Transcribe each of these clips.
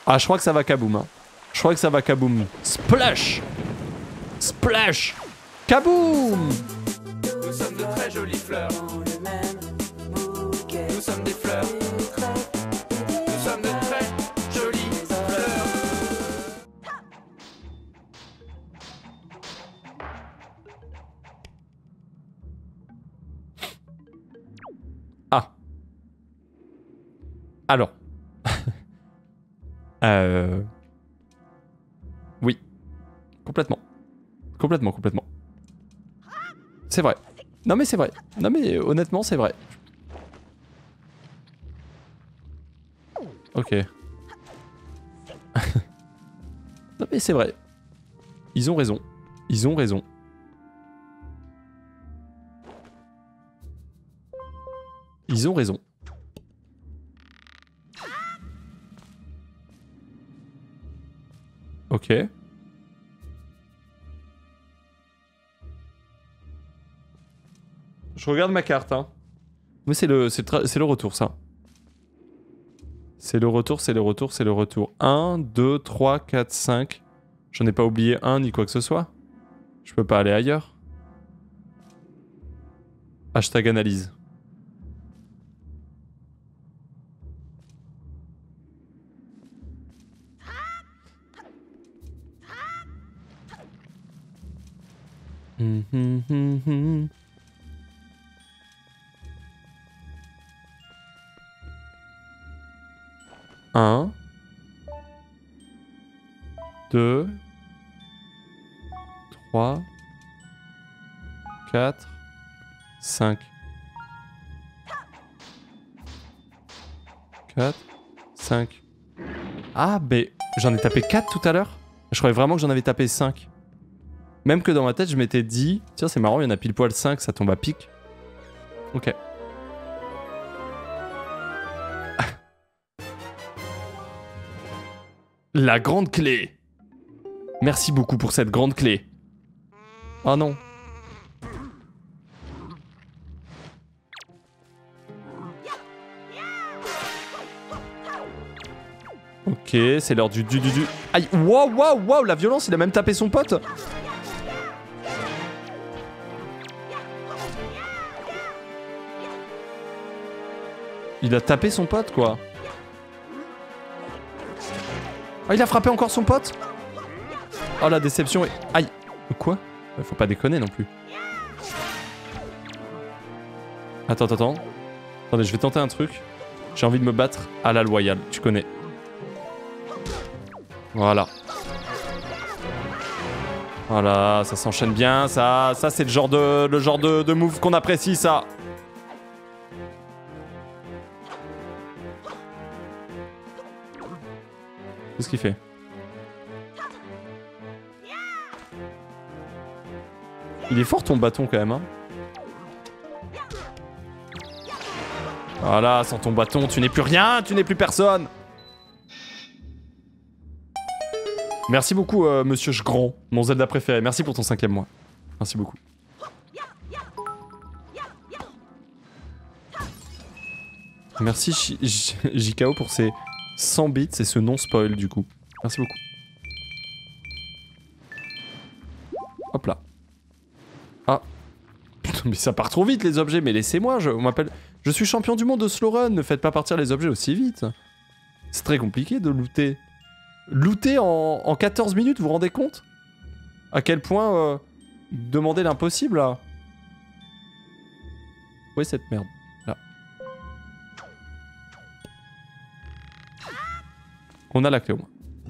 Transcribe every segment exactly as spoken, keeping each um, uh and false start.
Ah, je crois que ça va kaboom. Hein. Je crois que ça va kaboom. Splash! Splash! Kaboom! Nous sommes de très jolies fleurs. Nous sommes des fleurs. Nous sommes de très jolies fleurs. Ah. Alors. euh... Oui. Complètement. Complètement, complètement. C'est vrai. Non mais c'est vrai. Non mais honnêtement c'est vrai. Ok. Non mais c'est vrai. Ils ont raison. Ils ont raison. Ils ont raison. Ok. Je regarde ma carte, hein. Mais c'est le, c'est le retour, ça. C'est le retour, c'est le retour, c'est le retour. un, deux, trois, quatre, cinq. J'en ai pas oublié un ni quoi que ce soit. Je peux pas aller ailleurs. Hashtag analyse. Hum, hum, hum, hum. Un. Deux. Trois. Quatre. Cinq. Quatre. Cinq. Ah, mais j'en ai tapé quatre tout à l'heure. Je croyais vraiment que j'en avais tapé cinq. Même que dans ma tête, je m'étais dit... Tiens, c'est marrant, il y en a pile poil cinq, ça tombe à pic. Ok. La grande clé. Merci beaucoup pour cette grande clé. Oh non. Ok, c'est l'heure du du du du. Aïe, waouh, waouh, waouh, la violence, il a même tapé son pote. Il a tapé son pote, quoi. Ah, il a frappé encore son pote. Oh, la déception est... Aïe. Quoi? Faut pas déconner non plus. Attends, attends, attends. Attendez, je vais tenter un truc. J'ai envie de me battre à la loyale, tu connais. Voilà. Voilà, ça s'enchaîne bien, ça, ça c'est le genre de, le genre de, de move qu'on apprécie, ça. Qu'est-ce qu'il fait? Il est fort ton bâton quand même, hein. Voilà, sans ton bâton, tu n'es plus rien, tu n'es plus personne. Merci beaucoup, euh, monsieur Jgron, mon Zelda préféré. Merci pour ton cinquième mois. Merci beaucoup. Merci J K O pour ses cent bits et ce non-spoil du coup. Merci beaucoup. Hop là. Ah. Putain, mais ça part trop vite les objets, mais laissez-moi, je m'appelle... Je suis champion du monde de slow run, ne faites pas partir les objets aussi vite. C'est très compliqué de looter. Looter en, en quatorze minutes, vous vous rendez compte? À quel point euh, demander l'impossible là. Où est cette merde? Là. On a la clé au moins.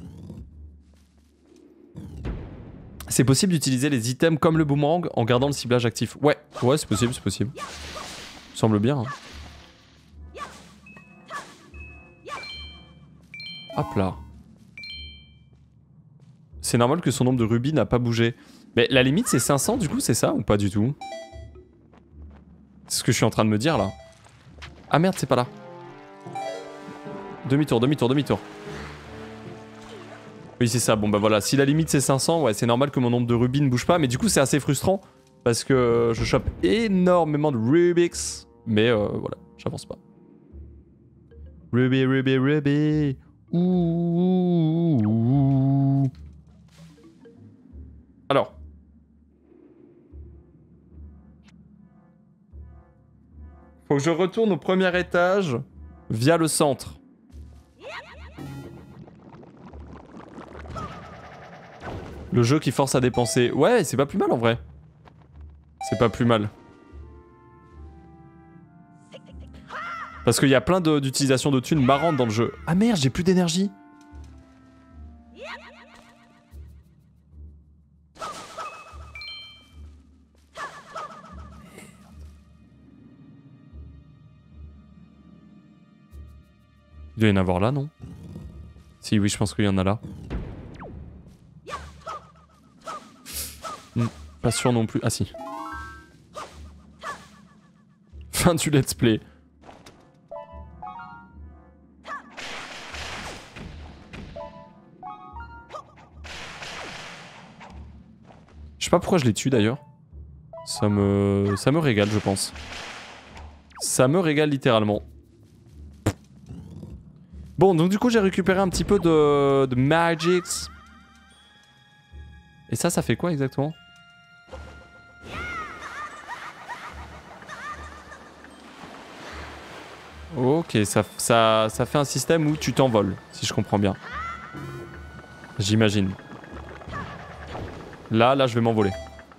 C'est possible d'utiliser les items comme le boomerang en gardant le ciblage actif. Ouais, ouais, c'est possible, c'est possible. Semble bien. Hein. Hop là. C'est normal que son nombre de rubis n'a pas bougé. Mais la limite c'est cinq cents du coup, c'est ça ou pas du tout? C'est ce que je suis en train de me dire là. Ah merde, c'est pas là. Demi-tour, demi-tour, demi-tour. Oui c'est ça, bon bah voilà, si la limite c'est cinq cents, ouais c'est normal que mon nombre de rubis ne bouge pas, mais du coup c'est assez frustrant parce que je chope énormément de Rubix, mais euh, voilà, j'avance pas. Ruby, Ruby, Ruby, ouh, Alors. Faut que je retourne au premier étage via le centre. Le jeu qui force à dépenser. Ouais, c'est pas plus mal en vrai. C'est pas plus mal. Parce qu'il y a plein d'utilisation de, de thunes marrantes dans le jeu. Ah merde, j'ai plus d'énergie. Il doit y en avoir là, non? Si, oui, je pense qu'il y en a là. Hmm, pas sûr non plus. Ah si. Fin du let's play. Je sais pas pourquoi je les tue d'ailleurs. Ça me... Ça me régale, je pense. Ça me régale littéralement. Bon, donc du coup, j'ai récupéré un petit peu de, de Magics. Et ça, ça fait quoi exactement? Ok, ça, ça, ça fait un système où tu t'envoles, si je comprends bien. J'imagine. Là, là, je vais m'envoler.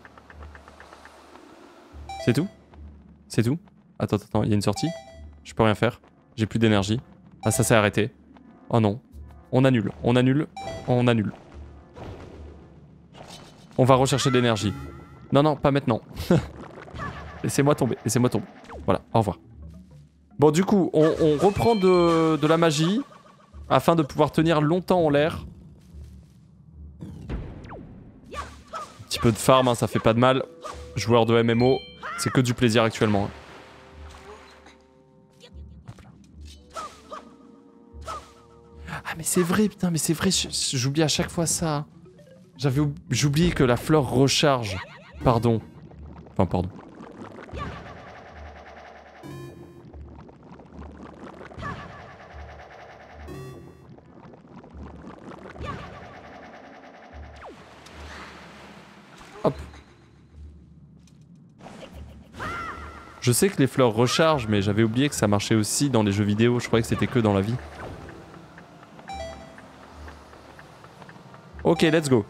C'est tout? C'est tout? Attends, attends, il y a une sortie? Je peux rien faire. J'ai plus d'énergie. Ah, ça s'est arrêté. Oh non. On annule, on annule, on annule. On va rechercher de l'énergie. Non, non, pas maintenant. Laissez-moi tomber, laissez-moi tomber. Voilà, au revoir. Bon, du coup, on, on reprend de, de la magie afin de pouvoir tenir longtemps en l'air. Un petit peu de farm, hein, ça fait pas de mal. Joueur de M M O, c'est que du plaisir actuellement. Ah mais c'est vrai, putain, mais c'est vrai, j'oublie à chaque fois ça. J'avais j'oublie que la fleur recharge. Pardon. Enfin, pardon. Hop. Je sais que les fleurs rechargent, mais j'avais oublié que ça marchait aussi dans les jeux vidéo. Je croyais que c'était que dans la vie. Ok, let's go.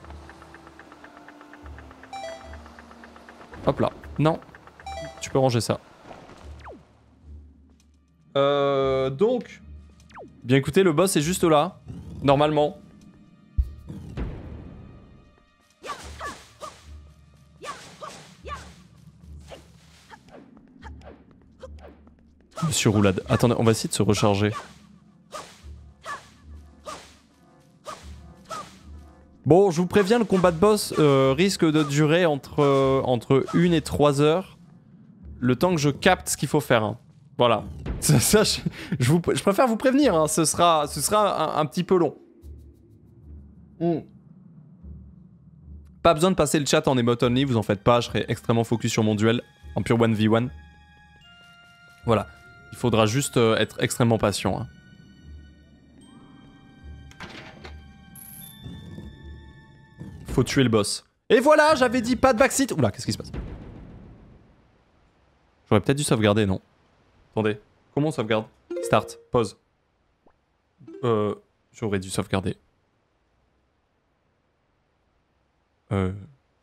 Hop là. Non. Tu peux ranger ça. Euh... Donc... Bien écoutez, le boss est juste là. Normalement. Monsieur Roulade. Attendez, on va essayer de se recharger. Bon, je vous préviens, le combat de boss euh, risque de durer entre, euh, entre une et trois heures. Le temps que je capte ce qu'il faut faire. Hein. Voilà. Ça, ça, je, je, vous, je préfère vous prévenir, hein. ce sera, ce sera un, un petit peu long. Mm. Pas besoin de passer le chat en emote only, vous en faites pas, je serai extrêmement focus sur mon duel en pure one v one. Voilà. Il faudra juste euh, être extrêmement patient. Hein. Faut tuer le boss. Et voilà, j'avais dit pas de backseat. Oula, qu'est-ce qui se passe? J'aurais peut-être dû sauvegarder, non? Attendez, comment on sauvegarde? Start, pause. Euh, j'aurais dû sauvegarder. Euh...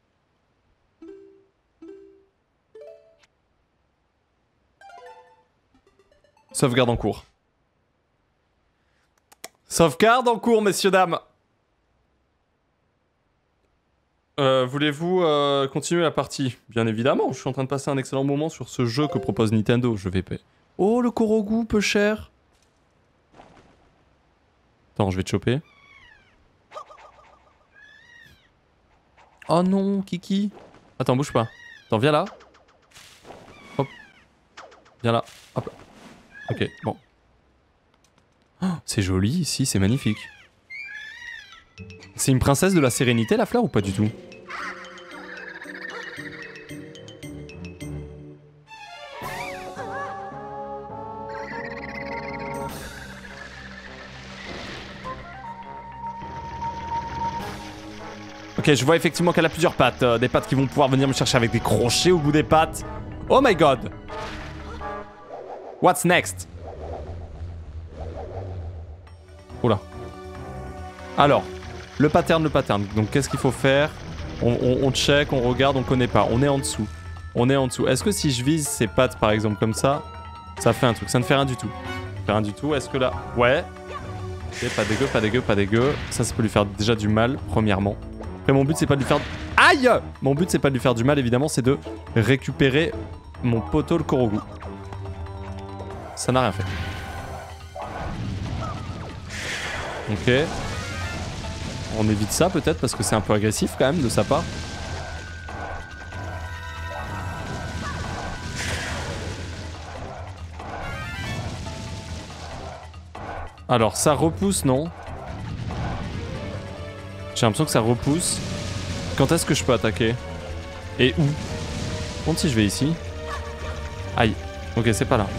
Sauvegarde en cours. Sauvegarde en cours, messieurs, dames. Euh, Voulez-vous euh, continuer la partie? Bien évidemment, je suis en train de passer un excellent moment sur ce jeu que propose Nintendo, je vais payer. Oh, le Korogu, peu cher. Attends, je vais te choper. Oh non, Kiki. Attends, bouge pas. Attends, viens là. Hop. Viens là. Hop. Ok, bon. Oh, c'est joli ici, c'est magnifique. C'est une princesse de la sérénité, la fleur, ou pas du tout? Ok. Ok, je vois effectivement qu'elle a plusieurs pattes. Euh, des pattes qui vont pouvoir venir me chercher avec des crochets au bout des pattes. Oh my god. What's next? Oula. Alors, le pattern, le pattern. Donc qu'est-ce qu'il faut faire? on, on, on check, on regarde, on connaît pas. On est en dessous. On est en dessous. Est-ce que si je vise ces pattes par exemple comme ça, ça fait un truc? Ça ne fait rien du tout. Ça fait rien du tout. Est-ce que là... Ouais. Ok, pas dégueu, pas dégueu, pas dégueu. Ça, ça peut lui faire déjà du mal, premièrement. Après, mon but, c'est pas de lui faire... Aïe! Mon but, c'est pas de lui faire du mal, évidemment, c'est de récupérer mon poteau, le Korogu. Ça n'a rien fait. Ok. On évite ça, peut-être, parce que c'est un peu agressif, quand même, de sa part. Alors, ça repousse, non? J'ai l'impression que ça repousse. Quand est-ce que je peux attaquer? Et où? Compte si je vais ici. Aïe. Ok, c'est pas là.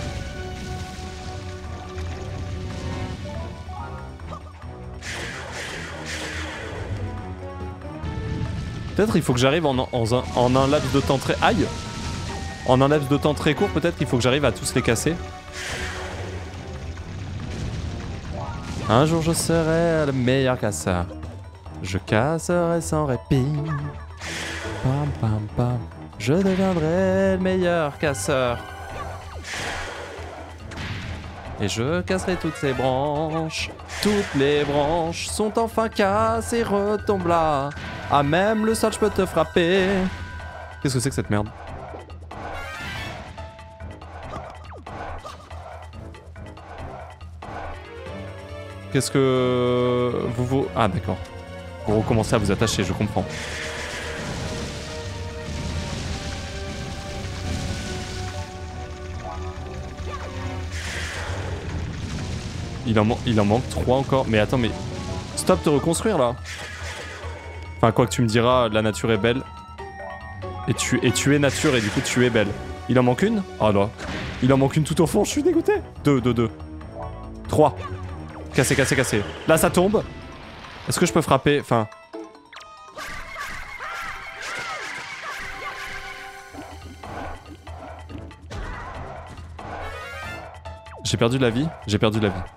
Peut-être il faut que j'arrive en, en, en, en un laps de temps très... Aïe! En un laps de temps très court, peut-être qu'il faut que j'arrive à tous les casser. Un jour je serai le meilleur casseur. Je casserai sans répit. Pam pam pam. Je deviendrai le meilleur casseur. Et je casserai toutes ces branches. Toutes les branches sont enfin cassées, retombe là. Ah, même le sol, je peux te frapper. Qu'est-ce que c'est que cette merde? Qu'est-ce que... Vous vous... Ah, d'accord. Vous recommencez à vous attacher, je comprends. Il en, il en manque trois encore. Mais attends, mais... Stop de reconstruire, là. Enfin, quoi que tu me diras, la nature est belle. Et tu, et tu es nature, et du coup, tu es belle. Il en manque une? Ah, là. Il en manque une tout au fond, je suis dégoûté. Deux, deux, deux. Trois. Cassé, cassé, cassé. Là, ça tombe. Est-ce que je peux frapper? Enfin... J'ai perdu de la vie? J'ai perdu de la vie.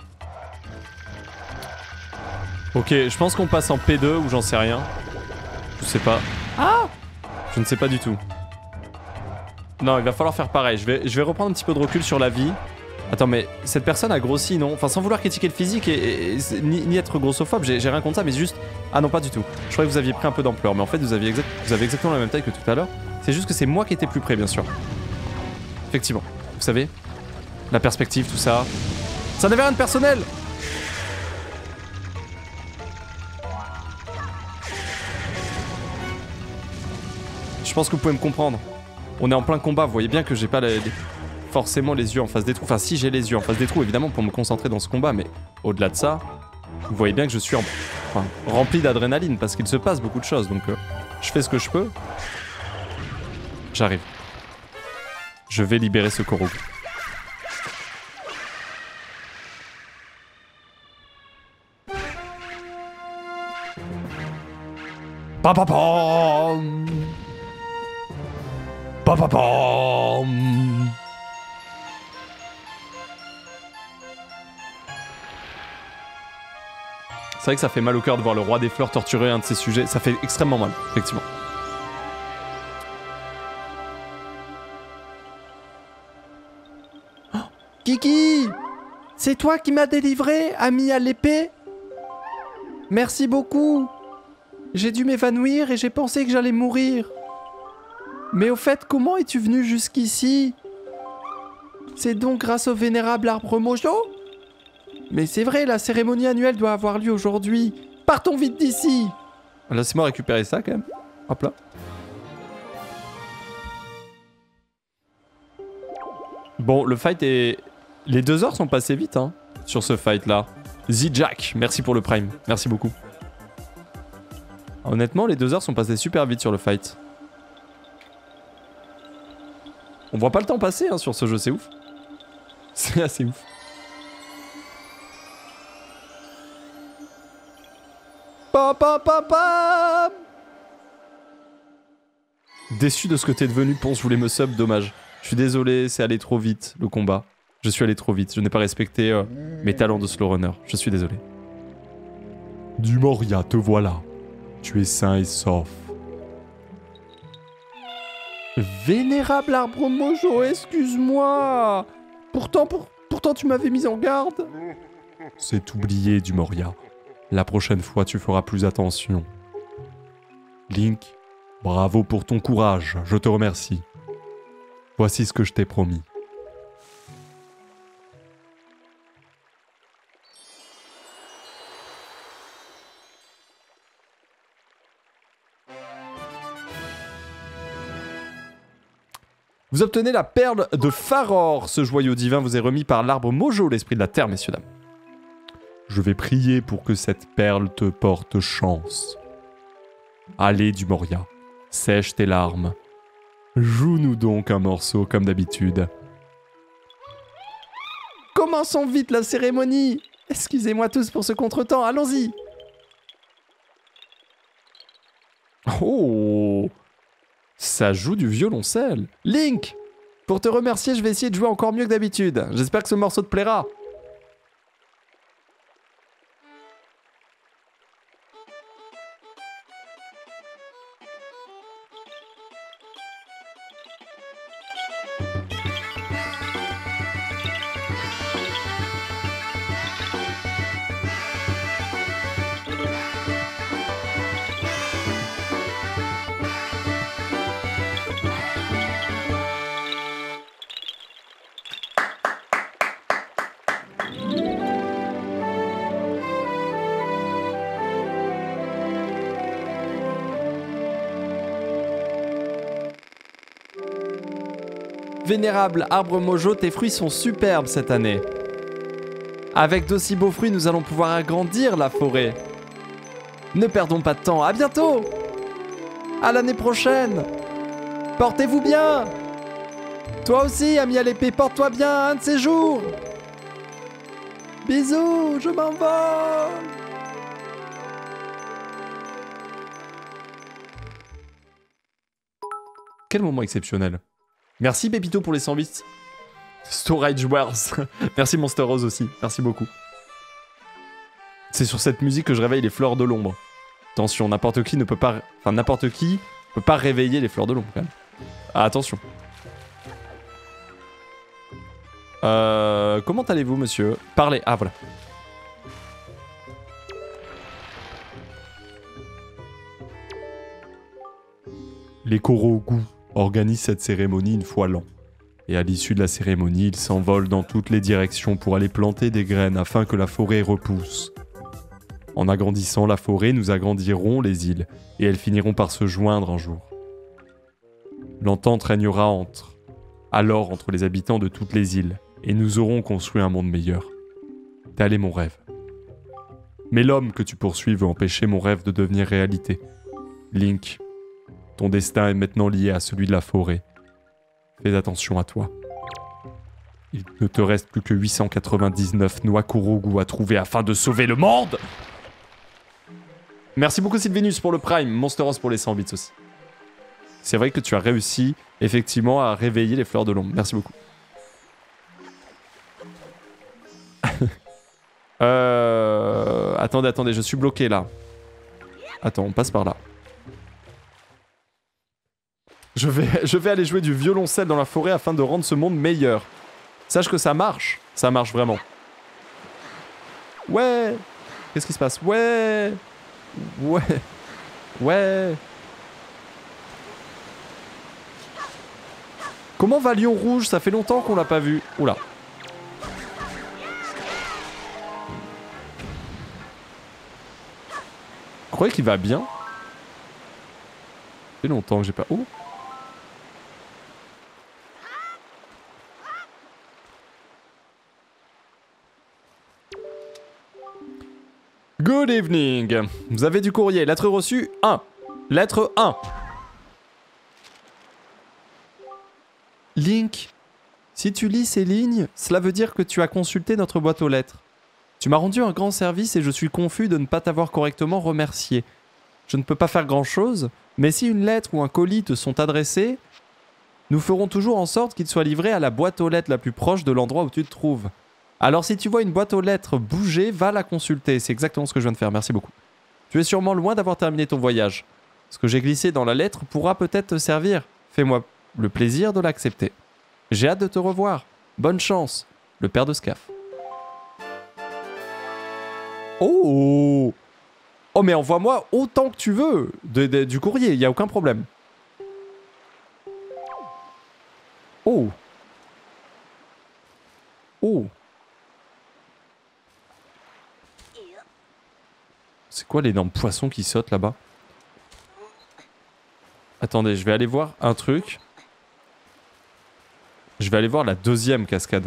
Ok, je pense qu'on passe en P deux ou j'en sais rien. Je sais pas. Ah! Je ne sais pas du tout. Non, il va falloir faire pareil. Je vais, je vais reprendre un petit peu de recul sur la vie. Attends, mais cette personne a grossi, non? Enfin, sans vouloir critiquer le physique et, et, et ni, ni être grossophobe, j'ai rien contre ça, mais juste... Ah non, pas du tout. Je croyais que vous aviez pris un peu d'ampleur, mais en fait, vous, aviez exact... vous avez exactement la même taille que tout à l'heure. C'est juste que c'est moi qui étais plus près, bien sûr. Effectivement. Vous savez? La perspective, tout ça... Ça n'avait rien de personnel! Je pense que vous pouvez me comprendre. On est en plein combat, vous voyez bien que j'ai pas les... forcément les yeux en face des trous. Enfin, si j'ai les yeux en face des trous, évidemment, pour me concentrer dans ce combat, mais au-delà de ça, vous voyez bien que je suis en... enfin, rempli d'adrénaline, parce qu'il se passe beaucoup de choses, donc euh, je fais ce que je peux. J'arrive. Je vais libérer ce Korogu. Pa pa pam. Pa pa pam. C'est vrai que ça fait mal au cœur de voir le roi des fleurs torturer un de ses sujets. Ça fait extrêmement mal, effectivement. Oh, Kiki! C'est toi qui m'as délivré, ami à l'épée? Merci beaucoup. J'ai dû m'évanouir et j'ai pensé que j'allais mourir. Mais au fait, comment es-tu venu jusqu'ici? C'est donc grâce au vénérable arbre mojo? Mais c'est vrai, la cérémonie annuelle doit avoir lieu aujourd'hui. Partons vite d'ici. Laissez-moi récupérer ça quand même. Hop là. Bon, le fight est... Les deux heures sont passées vite, hein, sur ce fight-là. Z-Jack, merci pour le prime. Merci beaucoup. Honnêtement, les deux heures sont passées super vite sur le fight. On voit pas le temps passer hein, sur ce jeu, c'est ouf. C'est assez ouf. Pa, pa, pa, pa. Déçu de ce que t'es devenu, Ponce voulait me sub, dommage. Je suis désolé, c'est allé trop vite, le combat. Je suis allé trop vite, je n'ai pas respecté euh, mes talents de slow runner. Je suis désolé. Du Moria, te voilà. Tu es sain et sauf. Vénérable arbre mojo, excuse-moi. Pourtant, pour... Pourtant tu m'avais mis en garde. C'est oublié, du Moria. La prochaine fois, tu feras plus attention. Link, bravo pour ton courage, je te remercie. Voici ce que je t'ai promis. Vous obtenez la perle de Faror. Ce joyau divin vous est remis par l'arbre Mojo, l'esprit de la terre, messieurs, dames. Je vais prier pour que cette perle te porte chance. Allez, du Moria, sèche tes larmes. Joue-nous donc un morceau comme d'habitude. Commençons vite la cérémonie. Excusez-moi tous pour ce contretemps, allons-y. Oh, ça joue du violoncelle. Link, pour te remercier, je vais essayer de jouer encore mieux que d'habitude. J'espère que ce morceau te plaira. Vénérable arbre Mojo, tes fruits sont superbes cette année. Avec d'aussi beaux fruits, nous allons pouvoir agrandir la forêt. Ne perdons pas de temps, à bientôt! À l'année prochaine! Portez-vous bien! Toi aussi, ami à l'épée, porte-toi bien un de ces jours! Bisous, je m'envole! Quel moment exceptionnel! Merci Pépito pour les cent bits. Storage Wars. Merci Monster Rose aussi. Merci beaucoup. C'est sur cette musique que je réveille les fleurs de l'ombre. Attention, n'importe qui ne peut pas... Enfin, n'importe qui peut pas réveiller les fleurs de l'ombre, quand même. Ah, attention. Euh... Comment allez-vous, monsieur? Parlez. Ah, voilà. Les Korogu organise cette cérémonie une fois l'an. Et à l'issue de la cérémonie, ils s'envolent dans toutes les directions pour aller planter des graines afin que la forêt repousse. En agrandissant la forêt, nous agrandirons les îles, et elles finiront par se joindre un jour. L'entente régnera entre, alors entre les habitants de toutes les îles, et nous aurons construit un monde meilleur. Tel est mon rêve. Mais l'homme que tu poursuis veut empêcher mon rêve de devenir réalité. Link, ton destin est maintenant lié à celui de la forêt. Fais attention à toi. Il ne te reste plus que huit cent quatre-vingt-dix-neuf noix Korogu à trouver afin de sauver le monde. Merci beaucoup Sylvenus pour le Prime, Monsteros pour les cent bits aussi. C'est vrai que tu as réussi effectivement à réveiller les fleurs de l'ombre. Merci beaucoup. euh... Attendez, attendez, je suis bloqué là. Attends, on passe par là. Je vais, je vais aller jouer du violoncelle dans la forêt afin de rendre ce monde meilleur. Sache que ça marche. Ça marche vraiment. Ouais. Qu'est-ce qui se passe? Ouais. Ouais. Ouais. Comment va Lion Rouge? Ça fait longtemps qu'on l'a pas vu. Oula. Vous croyez qu'il va bien? Ça fait longtemps que j'ai pas... Oh. Good evening. Vous avez du courrier. Lettre reçue un. Lettre un. Link, si tu lis ces lignes, cela veut dire que tu as consulté notre boîte aux lettres. Tu m'as rendu un grand service et je suis confus de ne pas t'avoir correctement remercié. Je ne peux pas faire grand-chose, mais si une lettre ou un colis te sont adressés, nous ferons toujours en sorte qu'ils soient livrés à la boîte aux lettres la plus proche de l'endroit où tu te trouves. Alors si tu vois une boîte aux lettres bouger, va la consulter. C'est exactement ce que je viens de faire, merci beaucoup. Tu es sûrement loin d'avoir terminé ton voyage. Ce que j'ai glissé dans la lettre pourra peut-être te servir. Fais-moi le plaisir de l'accepter. J'ai hâte de te revoir. Bonne chance, le père de Scaf. Oh! Oh mais envoie-moi autant que tu veux de, de, du courrier, il n'y a aucun problème. Oh! Oh! C'est quoi l'énorme poisson qui saute là-bas? Attendez, je vais aller voir un truc. Je vais aller voir la deuxième cascade.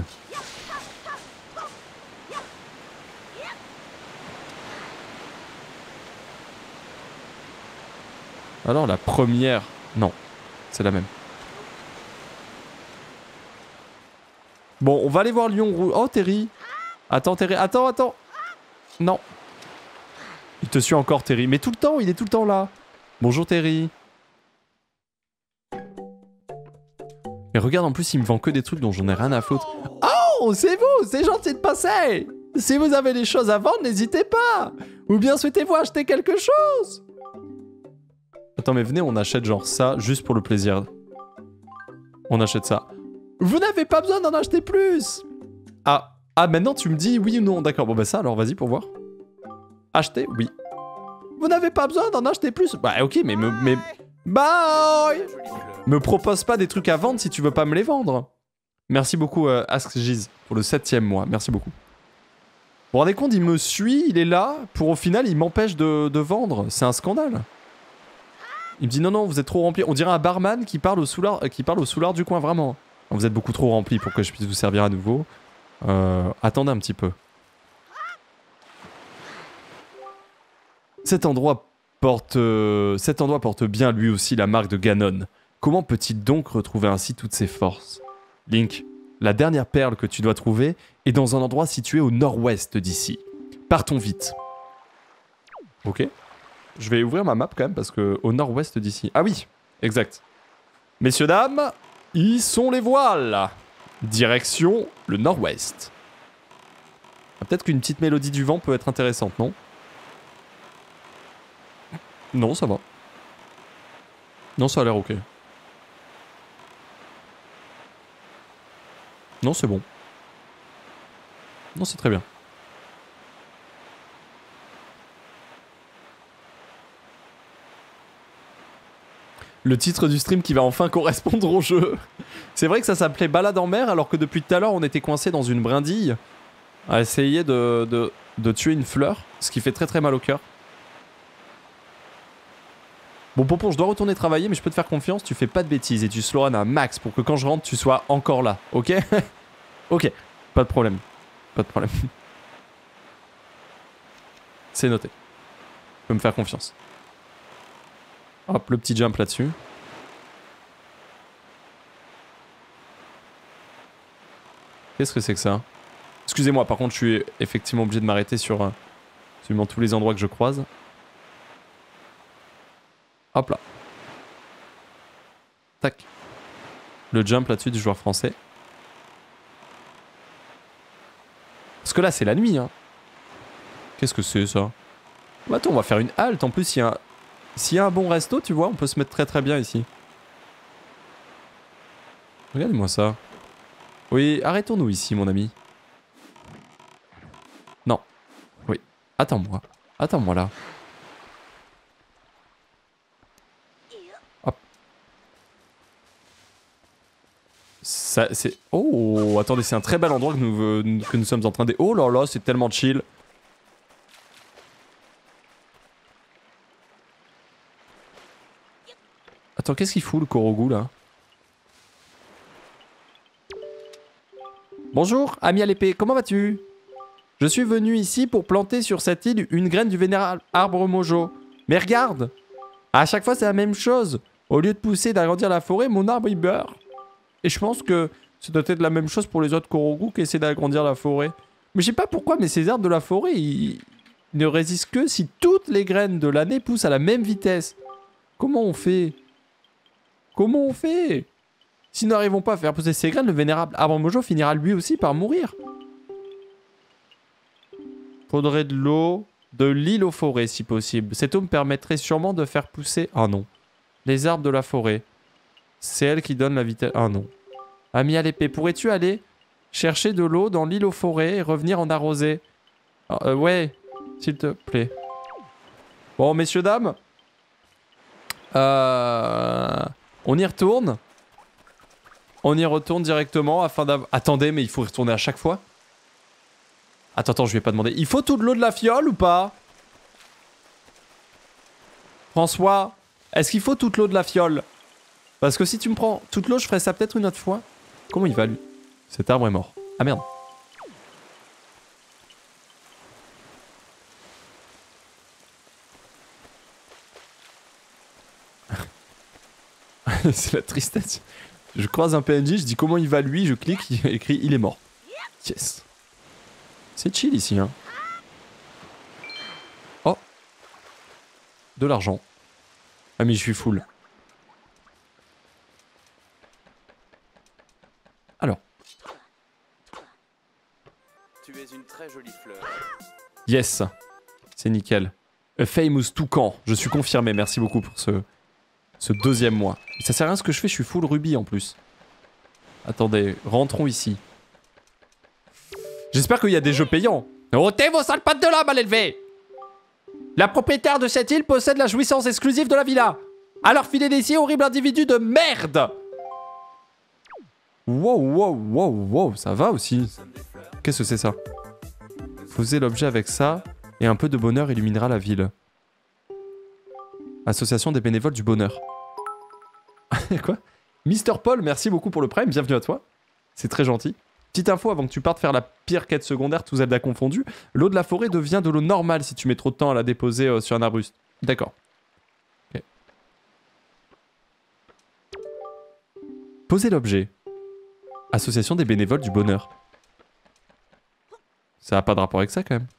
Alors la première... Non, c'est la même. Bon, on va aller voir Lion Rouge. Oh, Terry. Attends, Terry. Attends, attends. Non. Il te suit encore, Terry. Mais tout le temps, il est tout le temps là. Bonjour, Terry. Mais regarde, en plus, il me vend que des trucs dont j'en ai rien à foutre. Oh, c'est vous. C'est gentil de passer. Si vous avez des choses à vendre, n'hésitez pas. Ou bien souhaitez-vous acheter quelque chose? Attends, mais venez, on achète genre ça, juste pour le plaisir. On achète ça. Vous n'avez pas besoin d'en acheter plus. Ah, ah, maintenant tu me dis oui ou non. D'accord, bon bah ça, alors vas-y pour voir. Acheter, oui. Vous n'avez pas besoin d'en acheter plus. Bah ok, mais me... Mais... Bye. Me propose pas des trucs à vendre si tu veux pas me les vendre. Merci beaucoup, euh, AskGiz, pour le septième mois. Merci beaucoup. Vous vous rendez compte, il me suit, il est là, pour au final, il m'empêche de, de vendre. C'est un scandale. Il me dit non, non, vous êtes trop rempli. On dirait un barman qui parle au soulard, qui parle au soulard du coin, vraiment. Vous êtes beaucoup trop rempli pour que je puisse vous servir à nouveau. Euh, attendez un petit peu. Cet endroit porte, euh, cet endroit porte bien lui aussi la marque de Ganon. Comment peut-il donc retrouver ainsi toutes ses forces? Link, la dernière perle que tu dois trouver est dans un endroit situé au nord-ouest d'ici. Partons vite. Ok. Je vais ouvrir ma map quand même parce que au nord-ouest d'ici. Ah oui, exact. Messieurs, dames, y sont les voiles. Direction le nord-ouest. Ah, peut-être qu'une petite mélodie du vent peut être intéressante, non? Non, ça va. Non, ça a l'air ok. Non, c'est bon. Non, c'est très bien. Le titre du stream qui va enfin correspondre au jeu. C'est vrai que ça s'appelait Balade en mer, alors que depuis tout à l'heure, on était coincé dans une brindille à essayer de, de, de tuer une fleur, ce qui fait très très mal au cœur. Bon, Pompon, je dois retourner travailler, mais je peux te faire confiance, tu fais pas de bêtises et tu slowrun un max pour que quand je rentre, tu sois encore là, ok? Ok, pas de problème. Pas de problème. C'est noté. Tu peux me faire confiance. Hop, le petit jump là-dessus. Qu'est-ce que c'est que ça? Excusez-moi, par contre, je suis effectivement obligé de m'arrêter sur euh, absolument tous les endroits que je croise. Hop là. Tac. Le jump là-dessus du joueur français. Parce que là, c'est la nuit, hein. Qu'est-ce que c'est, ça? Bah, attends, on va faire une halte. En plus, s'il y a un... S'il y a un bon resto, tu vois, on peut se mettre très très bien ici. Regardez-moi ça. Oui, arrêtons-nous ici, mon ami. Non. Oui. Attends-moi. Attends-moi là. Hop. Ça, c'est... Oh, attendez, c'est un très bel endroit que nous, euh, que nous sommes en train de... Oh là là, c'est tellement chill. Attends, qu'est-ce qu'il fout le Korogu là? Bonjour, ami à l'épée, comment vas-tu? Je suis venu ici pour planter sur cette île une graine du vénérable arbre Mojo. Mais regarde! À chaque fois c'est la même chose. Au lieu de pousser et d'agrandir la forêt, mon arbre il meurt. Et je pense que c'est doit être la même chose pour les autres Korogu qui essaient d'agrandir la forêt. Mais je sais pas pourquoi, mais ces arbres de la forêt, ils ne résistent que si toutes les graines de l'année poussent à la même vitesse. Comment on fait? Comment on fait? Si nous n'arrivons pas à faire pousser ces graines, le vénérable arbre Mojo finira lui aussi par mourir. Faudrait de l'eau, de l'île aux forêts si possible. Cette eau me permettrait sûrement de faire pousser... Ah non. Les arbres de la forêt. C'est elle qui donne la vitesse... Ah non. Ami à l'épée, pourrais-tu aller chercher de l'eau dans l'île aux forêts et revenir en arroser? Ah, euh, ouais, s'il te plaît. Bon, messieurs, dames. Euh... On y retourne. On y retourne directement afin d'avoir... Attendez, mais il faut y retourner à chaque fois. Attends, attends, je vais pas demander. Il faut toute l'eau de la fiole ou pas? François, est-ce qu'il faut toute l'eau de la fiole? Parce que si tu me prends toute l'eau, je ferai ça peut-être une autre fois. Comment il va, lui? Cet arbre est mort. Ah merde. C'est la tristesse. Je croise un P N J, je dis comment il va lui, je clique, il écrit il est mort. Yes. C'est chill ici, hein. Oh. De l'argent. Ah mais je suis full. Alors. Tu es une très jolie fleur. Yes. C'est nickel. A famous toucan. Je suis confirmé, merci beaucoup pour ce... Ce deuxième mois. Ça sert à rien ce que je fais, je suis full rubis en plus. Attendez, rentrons ici. J'espère qu'il y a des jeux payants. Ôtez vos sales pattes de là, mal élevé! La propriétaire de cette île possède la jouissance exclusive de la villa. Alors filez d'ici, horrible individu de merde! Wow, wow, wow, wow, ça va aussi. Qu'est-ce que c'est ça? Posez l'objet avec ça, et un peu de bonheur illuminera la ville. Association des bénévoles du bonheur. Quoi? Mister Paul, merci beaucoup pour le prime, bienvenue à toi. C'est très gentil. Petite info avant que tu partes faire la pire quête secondaire, tous Zelda confondus. L'eau de la forêt devient de l'eau normale si tu mets trop de temps à la déposer euh, sur un arbuste. D'accord. Okay. Posez l'objet. Association des bénévoles du bonheur. Ça n'a pas de rapport avec ça quand même.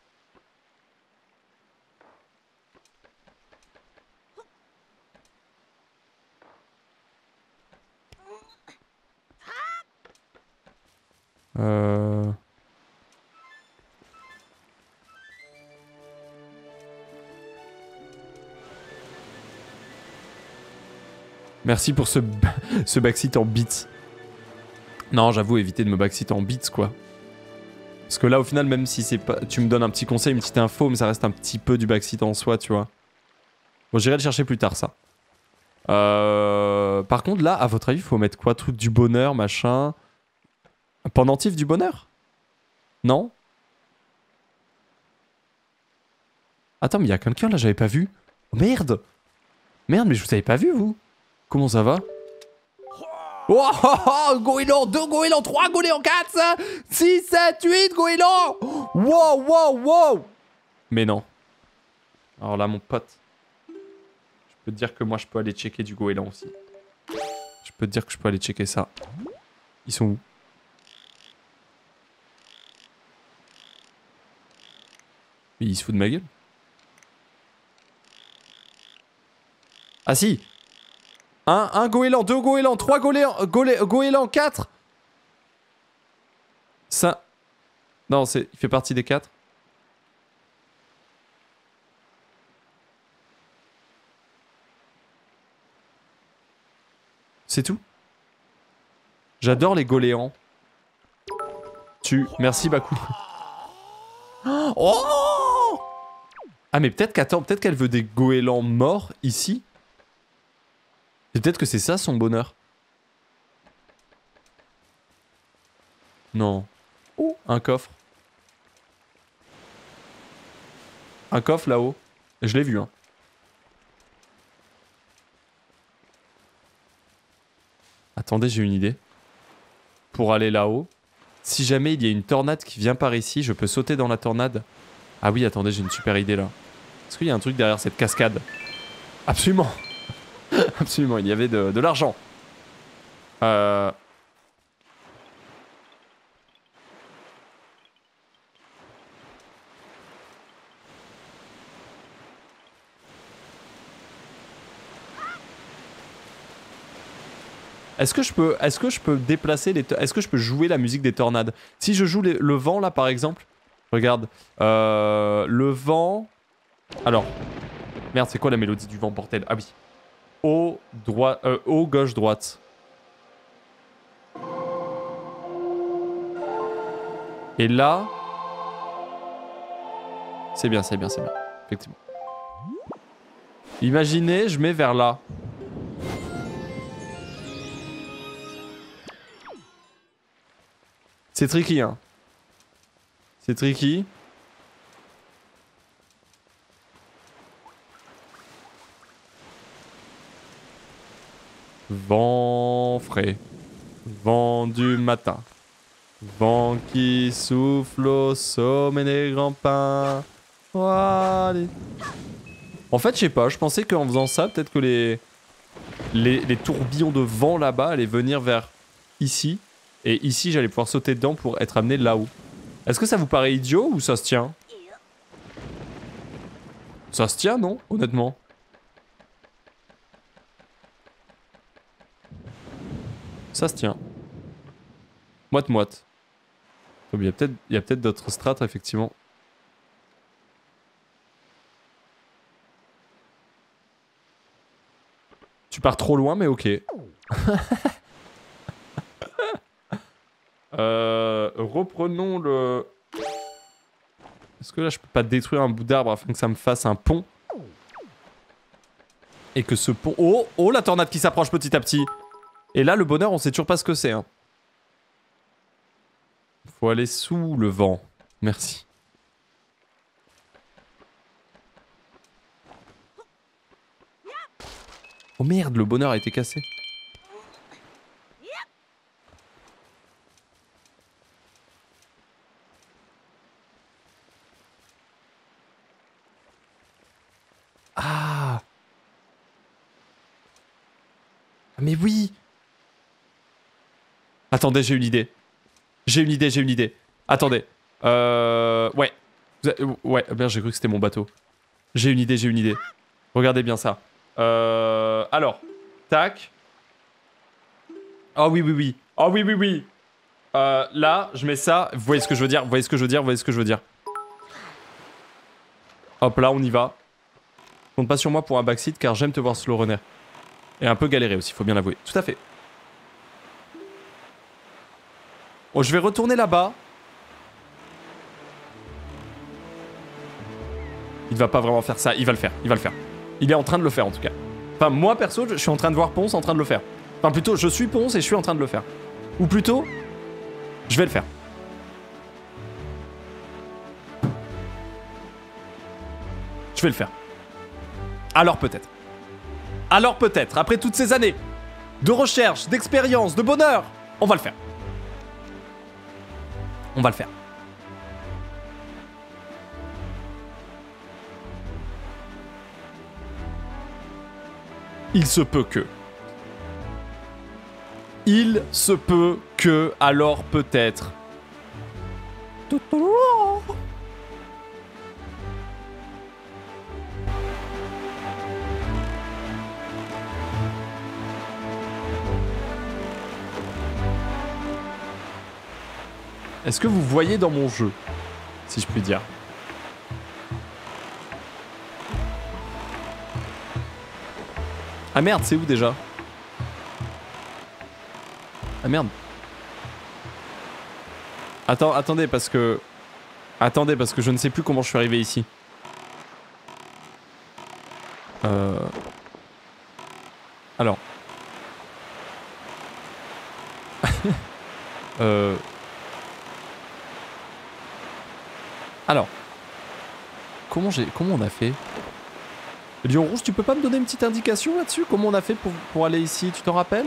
Euh... Merci pour ce, ce backseat en bits. Non, j'avoue, éviter de me backseat en bits, quoi. Parce que là, au final, même si c'est pas... tu me donnes un petit conseil, une petite info, mais ça reste un petit peu du backseat en soi, tu vois. Bon, j'irai le chercher plus tard, ça. Euh... Par contre, là, à votre avis, il faut mettre quoi? Truc du bonheur, machin... Pendentif du bonheur? Non? Attends, mais il y a quelqu'un là, j'avais pas vu. Oh, merde! Merde, mais je vous avais pas vu, vous? Comment ça va? Oh, oh, oh, goéland, deux goélands, trois goélands, quatre, six, sept, huit goélands! Wow, wow, wow! Mais non. Alors là, mon pote, je peux te dire que moi, je peux aller checker du goéland aussi. Je peux te dire que je peux aller checker ça. Ils sont où? Il se fout de ma gueule. Ah si. Un, un goéland, deux goélands, trois goélands, goélands, goélands, quatre. Ça. Non, c'est, il fait partie des quatre. C'est tout. J'adore les goélands. Tu. Merci Bakou. Oh! Ah mais peut-être qu'attends, peut-être qu'elle veut des goélands morts ici. Et peut-être que c'est ça son bonheur. Non. Oh, un coffre. Un coffre là-haut. Je l'ai vu, hein. Attendez, j'ai une idée. Pour aller là-haut. Si jamais il y a une tornade qui vient par ici, je peux sauter dans la tornade. Ah oui, attendez, j'ai une super idée là. Est-ce qu'il y a un truc derrière cette cascade? Absolument. Absolument, il y avait de, de l'argent. Euh... Est-ce que je peux, est-ce que je peux déplacer les, est-ce que je peux jouer la musique des tornades? Si je joue les, le vent là par exemple, regarde, euh, le vent. Alors, merde, c'est quoi la mélodie du vent, bordel? Ah oui. Haut droit, euh, haut gauche droite. Et là, c'est bien, c'est bien, c'est bien, effectivement. Imaginez, je mets vers là. C'est tricky, hein. C'est tricky. Vent frais. Vent du matin. Vent qui souffle au sommet des grands pins. Allez. En fait, je sais pas, je pensais qu'en faisant ça, peut-être que les... les... les tourbillons de vent là-bas allaient venir vers ici. Et ici, j'allais pouvoir sauter dedans pour être amené là-haut. Est-ce que ça vous paraît idiot ou ça se tient? Ça se tient, non? Honnêtement. Ça se tient. Moite-moite. Il y a peut-être peut d'autres strates, effectivement. Tu pars trop loin, mais ok. euh, reprenons le... Est-ce que là, je peux pas détruire un bout d'arbre afin que ça me fasse un pont? Et que ce pont... Oh, oh, la tornade qui s'approche petit à petit. Et là, le bonheur, on sait toujours pas ce que c'est. Hein. Faut aller sous le vent. Merci. Oh merde, le bonheur a été cassé. Ah. Mais oui. Attendez, j'ai une idée. J'ai une idée, j'ai une idée. Attendez. Euh... Ouais. Ouais, merde, j'ai cru que c'était mon bateau. J'ai une idée, j'ai une idée. Regardez bien ça. Euh... Alors. Tac. Oh oui, oui, oui. Oh oui, oui, oui. Euh, là, je mets ça. Vous voyez ce que je veux dire? Vous voyez ce que je veux dire? Vous voyez ce que je veux dire? Hop, là, on y va. Compte pas sur moi pour un backseat car j'aime te voir slow runner. Et un peu galérer aussi, faut bien l'avouer. Tout à fait. Oh, je vais retourner là-bas. Il va pas vraiment faire ça. Il va le faire. Il va le faire. Il est en train de le faire en tout cas. Enfin, moi perso, je suis en train de voir Ponce en train de le faire. Enfin, plutôt, je suis Ponce et je suis en train de le faire. Ou plutôt, je vais le faire. Je vais le faire. Alors peut-être. Alors peut-être, après toutes ces années de recherche, d'expérience, de bonheur, on va le faire. On va le faire. Il se peut que. Il se peut que, alors peut-être. Est-ce que vous voyez dans mon jeu, si je puis dire? Ah merde, c'est où déjà? Ah merde. Attends, attendez, parce que... Attendez, parce que je ne sais plus comment je suis arrivé ici. Euh... Alors. euh... Alors. Comment j'ai... Comment on a fait? Lion Rouge, tu peux pas me donner une petite indication là-dessus? Comment on a fait pour, pour aller ici? Tu t'en rappelles?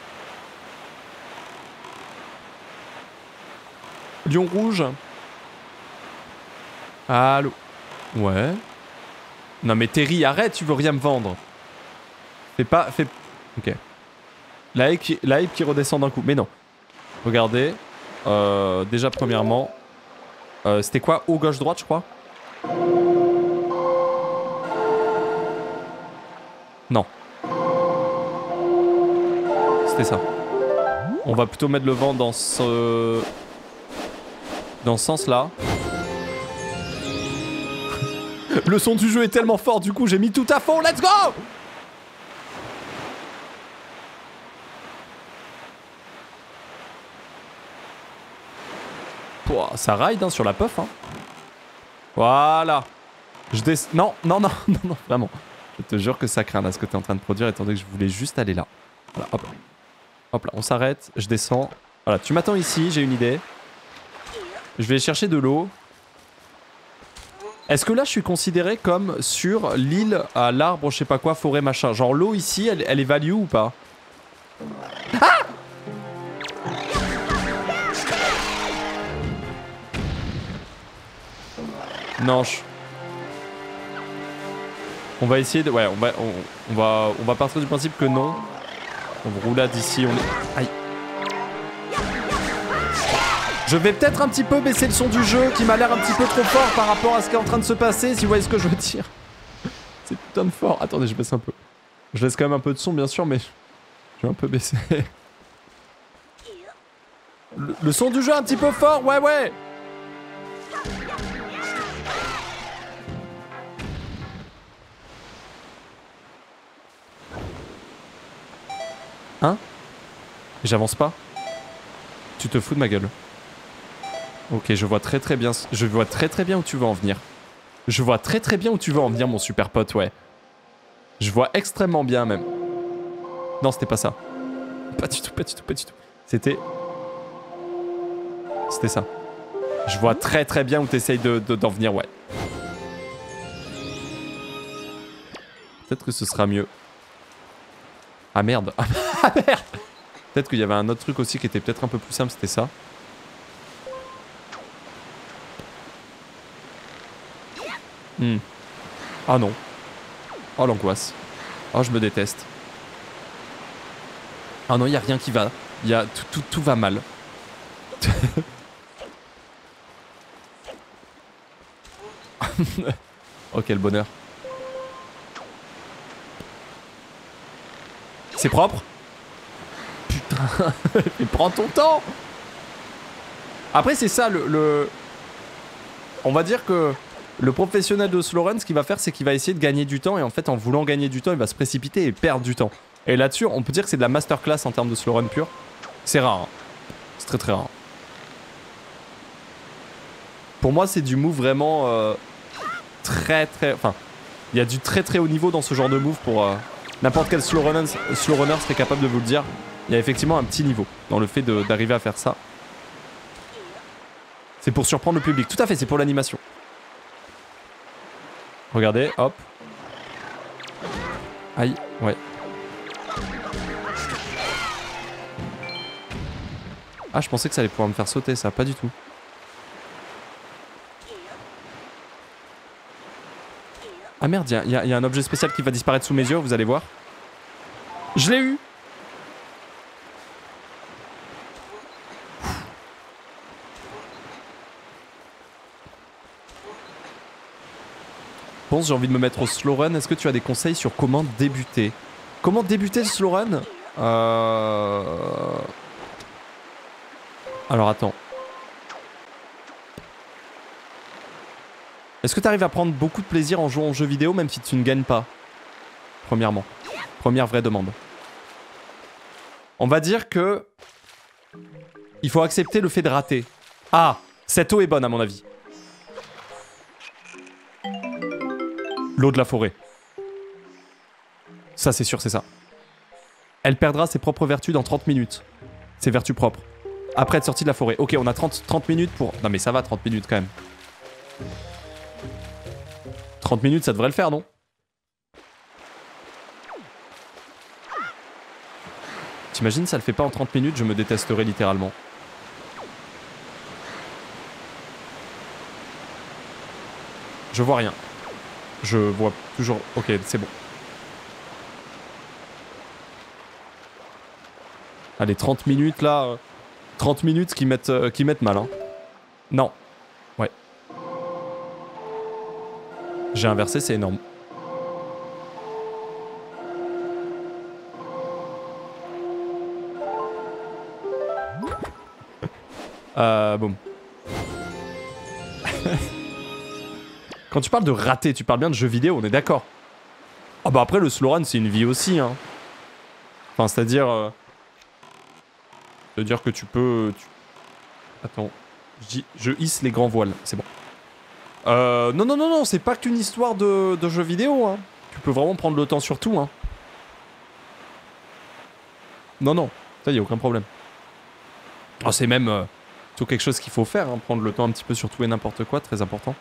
Lion Rouge? Allô? Ouais. Non mais Terry, arrête, tu veux rien me vendre. Fais pas... Fais... Ok. La hype qui, la hype qui redescend d'un coup. Mais non. Regardez. Euh, déjà, premièrement... Euh, C'était quoi? Haut, gauche, droite, je crois? Non. C'était ça. On va plutôt mettre le vent dans ce... Dans ce sens-là. Le son du jeu est tellement fort, du coup j'ai mis tout à fond, let's go! Pouah, ça ride hein, sur la puff. Hein. Voilà. Je des... Non, non, non, non, non, vraiment. Je te jure que ça craint là ce que t'es en train de produire étant donné que je voulais juste aller là. Voilà, hop là. Hop là, on s'arrête, je descends. Voilà, tu m'attends ici, j'ai une idée. Je vais chercher de l'eau. Est-ce que là je suis considéré comme sur l'île à l'arbre, je sais pas quoi, forêt machin? Genre l'eau ici, elle, elle est value ou pas? Ah! Non, je... On va essayer de... Ouais, on va, on, on va, on va partir du principe que non. On roulade ici, on est... Aïe. Je vais peut-être un petit peu baisser le son du jeu qui m'a l'air un petit peu trop fort par rapport à ce qui est en train de se passer, si vous voyez ce que je veux dire. C'est putain de fort. Attendez, je baisse un peu. Je laisse quand même un peu de son, bien sûr, mais je vais un peu baisser. Le, le son du jeu est un petit peu fort, ouais, ouais. Hein? J'avance pas? Tu te fous de ma gueule. Ok, je vois très très bien, je vois très très bien où tu veux en venir. Je vois très très bien où tu veux en venir, mon super pote, ouais. Je vois extrêmement bien, même. Non, c'était pas ça. Pas du tout, pas du tout, pas du tout. C'était... C'était ça. Je vois très très bien où t'essayes de, de, d'en venir, ouais. Peut-être que ce sera mieux. Ah merde. Ah merde. Peut-être qu'il y avait un autre truc aussi qui était peut-être un peu plus simple, c'était ça. Hmm. Ah non. Oh l'angoisse. Oh je me déteste. Ah non, il n'y a rien qui va. Y a... tout, tout, tout va mal. Oh quel bonheur. C'est propre? Putain. Mais prends ton temps. Après c'est ça le, le... On va dire que le professionnel de slow run, ce qu'il va faire, c'est qu'il va essayer de gagner du temps. Et en fait, en voulant gagner du temps, il va se précipiter et perdre du temps. Et là-dessus, on peut dire que c'est de la masterclass en termes de slow run pur. C'est rare. Hein. C'est très très rare. Pour moi, c'est du move vraiment euh, très très... Enfin, il y a du très très haut niveau dans ce genre de move pour... Euh, n'importe quel slow runner, slow runner serait capable de vous le dire. Il y a effectivement un petit niveau dans le fait d'arriver à faire ça. C'est pour surprendre le public. Tout à fait, c'est pour l'animation. Regardez, hop. Aïe, ouais. Ah, je pensais que ça allait pouvoir me faire sauter, ça. Pas du tout. Ah merde, il y, y, y a un objet spécial qui va disparaître sous mes yeux, vous allez voir. Je l'ai eu. Bon, j'ai envie de me mettre au slow run. Est-ce que tu as des conseils sur comment débuter? Comment débuter le slow run? euh... Alors attends. Est-ce que tu arrives à prendre beaucoup de plaisir en jouant aux jeux vidéo même si tu ne gagnes pas? Premièrement. Première vraie demande. On va dire que... Il faut accepter le fait de rater. Ah, cette eau est bonne à mon avis. L'eau de la forêt. Ça c'est sûr, c'est ça. Elle perdra ses propres vertus dans trente minutes. Ses vertus propres. Après être sortie de la forêt. Ok, on a trente, trente minutes pour... Non mais ça va, trente minutes quand même. trente minutes, ça devrait le faire, non? T'imagines, ça le fait pas en trente minutes, je me détesterais littéralement. Je vois rien. Je vois toujours... Ok, c'est bon. Allez, trente minutes là. trente minutes qui mettent, euh, qui mettent mal. Hein. Non. Ouais. J'ai inversé, c'est énorme. Euh, boum. Quand tu parles de rater, tu parles bien de jeux vidéo, on est d'accord. Ah bah après, le slow run, c'est une vie aussi, hein. Enfin, c'est-à-dire... Euh... C'est-à-dire que tu peux... Tu... Attends. Je, je hisse les grands voiles, c'est bon. Euh... Non, non, non, non, c'est pas qu'une histoire de, de jeux vidéo, hein. Tu peux vraiment prendre le temps sur tout, hein. Non, non, ça y a aucun problème. Oh, c'est même euh, tout quelque chose qu'il faut faire, hein, prendre le temps un petit peu sur tout et n'importe quoi, très important.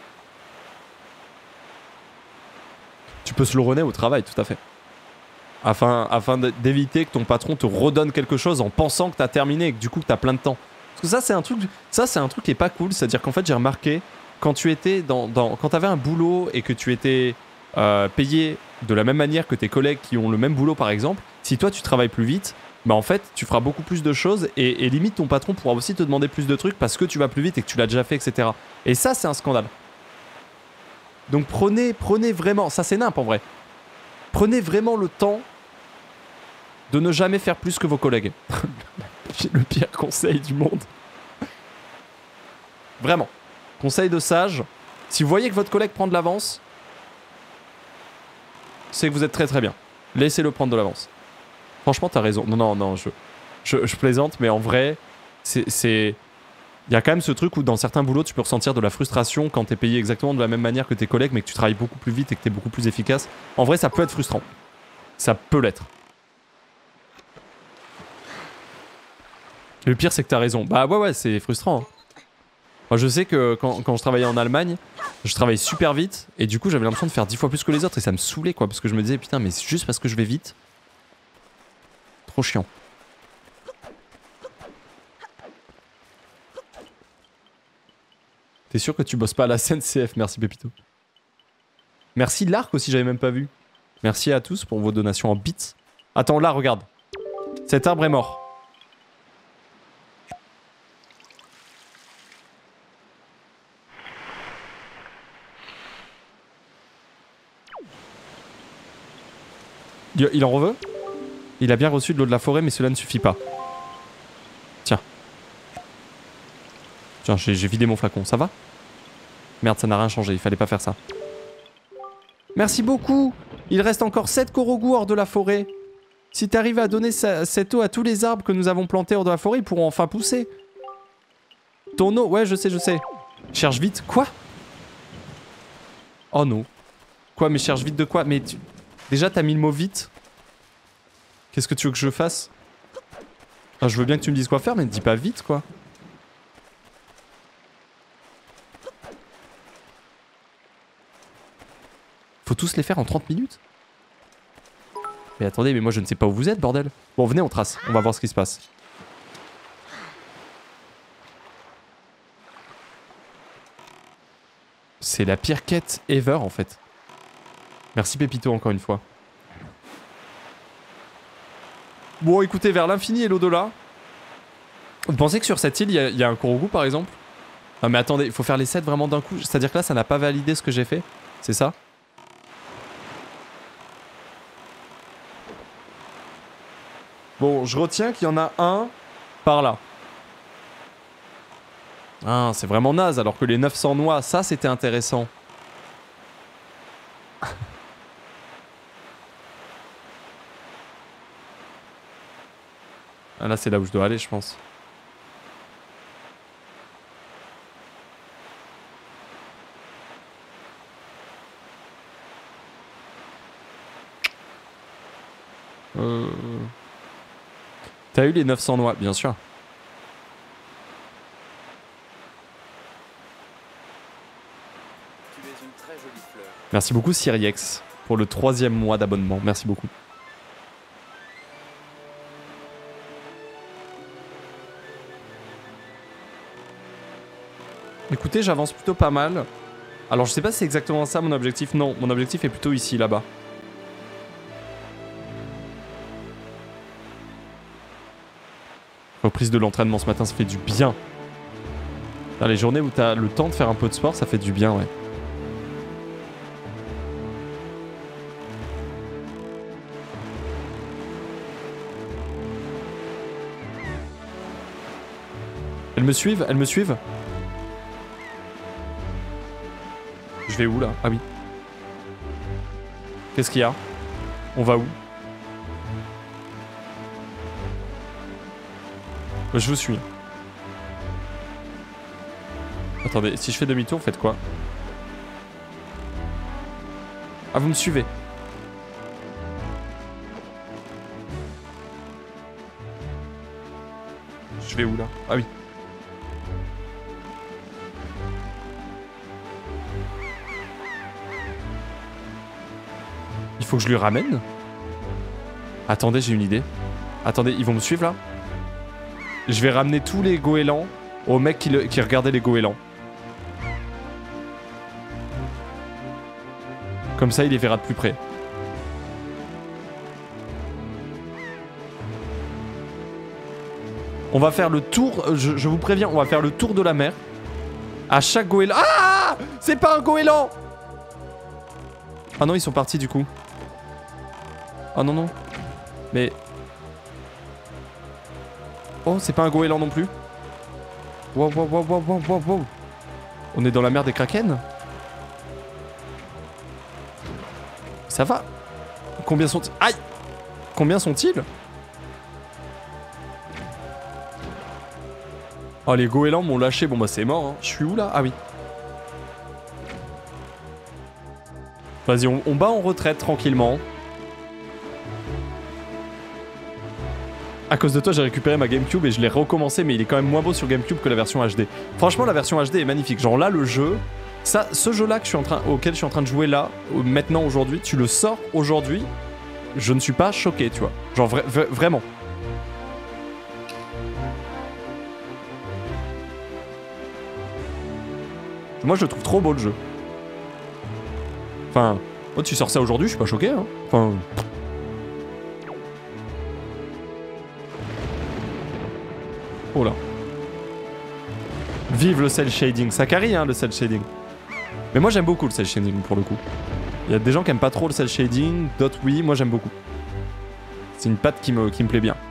Tu peux slow runner au travail, tout à fait. Afin, afin d'éviter que ton patron te redonne quelque chose en pensant que t'as terminé et que du coup que t'as plein de temps. Parce que ça c'est un truc, ça c'est un truc qui est pas cool, c'est-à-dire qu'en fait j'ai remarqué quand tu étais dans, dans quand t'avais un boulot et que tu étais euh, payé de la même manière que tes collègues qui ont le même boulot par exemple, si toi tu travailles plus vite, bah en fait tu feras beaucoup plus de choses et, et limite ton patron pourra aussi te demander plus de trucs parce que tu vas plus vite et que tu l'as déjà fait, et cetera. Et ça c'est un scandale. Donc prenez, prenez vraiment, ça c'est nimp en vrai. Prenez vraiment le temps de ne jamais faire plus que vos collègues. Le pire conseil du monde. Vraiment. Conseil de sage. Si vous voyez que votre collègue prend de l'avance, c'est que vous êtes très très bien. Laissez-le prendre de l'avance. Franchement, t'as raison. Non, non, non, je, je, je plaisante, mais en vrai, c'est... Il y a quand même ce truc où dans certains boulots, tu peux ressentir de la frustration quand t'es payé exactement de la même manière que tes collègues, mais que tu travailles beaucoup plus vite et que t'es beaucoup plus efficace. En vrai, ça peut être frustrant. Ça peut l'être. Le pire, c'est que t'as raison. Bah ouais, ouais, c'est frustrant. Hein. Moi, je sais que quand, quand je travaillais en Allemagne, je travaillais super vite, et du coup, j'avais l'impression de faire dix fois plus que les autres, et ça me saoulait, quoi, parce que je me disais, putain, mais c'est juste parce que je vais vite. Trop chiant. T'es sûr que tu bosses pas à la S N C F? Merci Pépito. Merci Lark aussi, j'avais même pas vu. Merci à tous pour vos donations en bits. Attends, là, regarde. Cet arbre est mort. Il en reveut? Il a bien reçu de l'eau de la forêt, mais cela ne suffit pas. Tiens. Tiens, j'ai vidé mon flacon, ça va? Merde, ça n'a rien changé, il fallait pas faire ça. Merci beaucoup. Il reste encore sept Korogu hors de la forêt. Si t'arrives à donner sa, cette eau à tous les arbres que nous avons plantés hors de la forêt, ils pourront enfin pousser. Ton eau, ouais, je sais, je sais. Cherche vite. Quoi? Oh non. Quoi, mais cherche vite de quoi? Mais tu... Déjà, t'as mis le mot vite. Qu'est-ce que tu veux que je fasse? Enfin, je veux bien que tu me dises quoi faire, mais dis pas vite, quoi. Faut tous les faire en trente minutes? Mais attendez, mais moi je ne sais pas où vous êtes, bordel. Bon, venez, on trace. On va voir ce qui se passe. C'est la pire quête ever, en fait. Merci Pépito, encore une fois. Bon, écoutez, vers l'infini et l'au-delà. Vous pensez que sur cette île, il y, y a un Korogu, par exemple? Non, mais attendez, il faut faire les sept vraiment d'un coup. C'est-à-dire que là, ça n'a pas validé ce que j'ai fait? C'est ça? Bon, je retiens qu'il y en a un par là. Ah, c'est vraiment naze, alors que les neuf cents noix, ça, c'était intéressant. Ah, là, c'est là où je dois aller, je pense. Euh... T'as eu les neuf cents noix, bien sûr. Tu es une très jolie fleur. Merci beaucoup Siriex pour le troisième mois d'abonnement. Merci beaucoup. Écoutez, j'avance plutôt pas mal. Alors je sais pas si c'est exactement ça mon objectif. Non, mon objectif est plutôt ici, là-bas. Reprise de l'entraînement ce matin, ça fait du bien. Dans les journées où t'as le temps de faire un peu de sport, ça fait du bien, ouais. Elles me suivent, elles me suivent. Je vais où là? Ah oui. Qu'est-ce qu'il y a? On va où? Je vous suis. Attendez, si je fais demi-tour, faites quoi? Ah, vous me suivez. Je vais où là? Ah oui. Il faut que je lui ramène? Attendez, j'ai une idée. Attendez, ils vont me suivre là? Je vais ramener tous les goélands au mec qui, le, qui regardait les goélands. Comme ça, il les verra de plus près. On va faire le tour, je, je vous préviens, on va faire le tour de la mer. À chaque goéland... Ah! C'est pas un goéland! Ah non, ils sont partis du coup. Ah non, non. Mais... Oh, c'est pas un goéland non plus. Wow, wow, wow, wow, wow, wow, wow. On est dans la mer des kraken? Ça va? Combien sont-ils? Aïe! Combien sont-ils? Oh, les goélands m'ont lâché. Bon, bah, c'est mort. Hein. Je suis où là? Ah oui. Vas-y, on, on bat en retraite tranquillement. À cause de toi, j'ai récupéré ma GameCube et je l'ai recommencé, mais il est quand même moins beau sur GameCube que la version H D. Franchement, la version H D est magnifique. Genre là, le jeu, ça, ce jeu-là que je suis en train, auquel je suis en train de jouer là, maintenant aujourd'hui, tu le sors aujourd'hui, je ne suis pas choqué, tu vois. Genre vra vra vraiment. Moi, je le trouve trop beau le jeu. Enfin, oh, tu sors ça aujourd'hui, je suis pas choqué. Hein. Enfin. Oh là. Vive le cel shading. Ça carry hein, le cel shading. Mais moi j'aime beaucoup le cel shading pour le coup. Il y a des gens qui aiment pas trop le cel shading, d'autres oui, moi j'aime beaucoup. C'est une patte qui me, qui me plaît bien.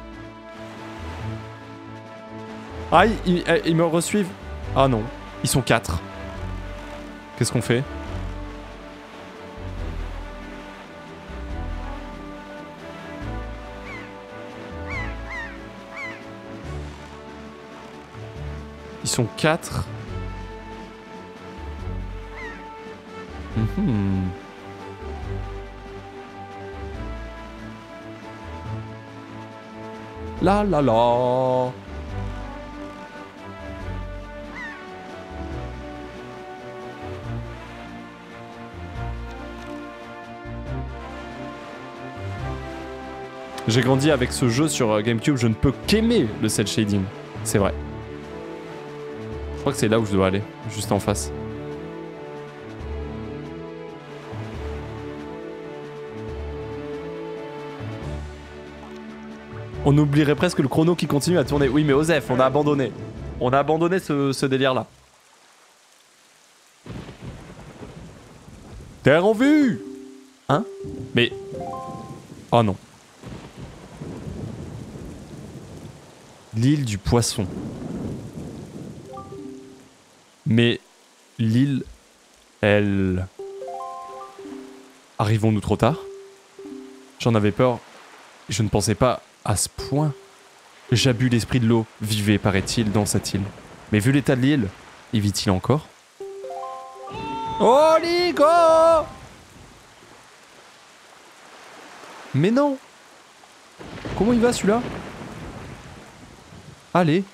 Ah, ils, ils, ils me resuivent. Ah non, ils sont quatre. Qu'est-ce qu'on fait? Ils sont quatre. Mmh. La la la. J'ai grandi avec ce jeu sur GameCube, je ne peux qu'aimer le cel shading. C'est vrai. Je crois que c'est là où je dois aller, juste en face. On oublierait presque le chrono qui continue à tourner. Oui mais Osef, on a abandonné. On a abandonné ce, ce délire là. Terre en vue! Hein? Mais... Oh non. L'île du poisson. Mais l'île, elle... Arrivons-nous trop tard? J'en avais peur. Je ne pensais pas à ce point. J'abus l'esprit de l'eau. Vivait, paraît-il, dans cette île. Mais vu l'état de l'île, y vit-il encore? Oligo! Mais non! Comment il va celui-là? Allez.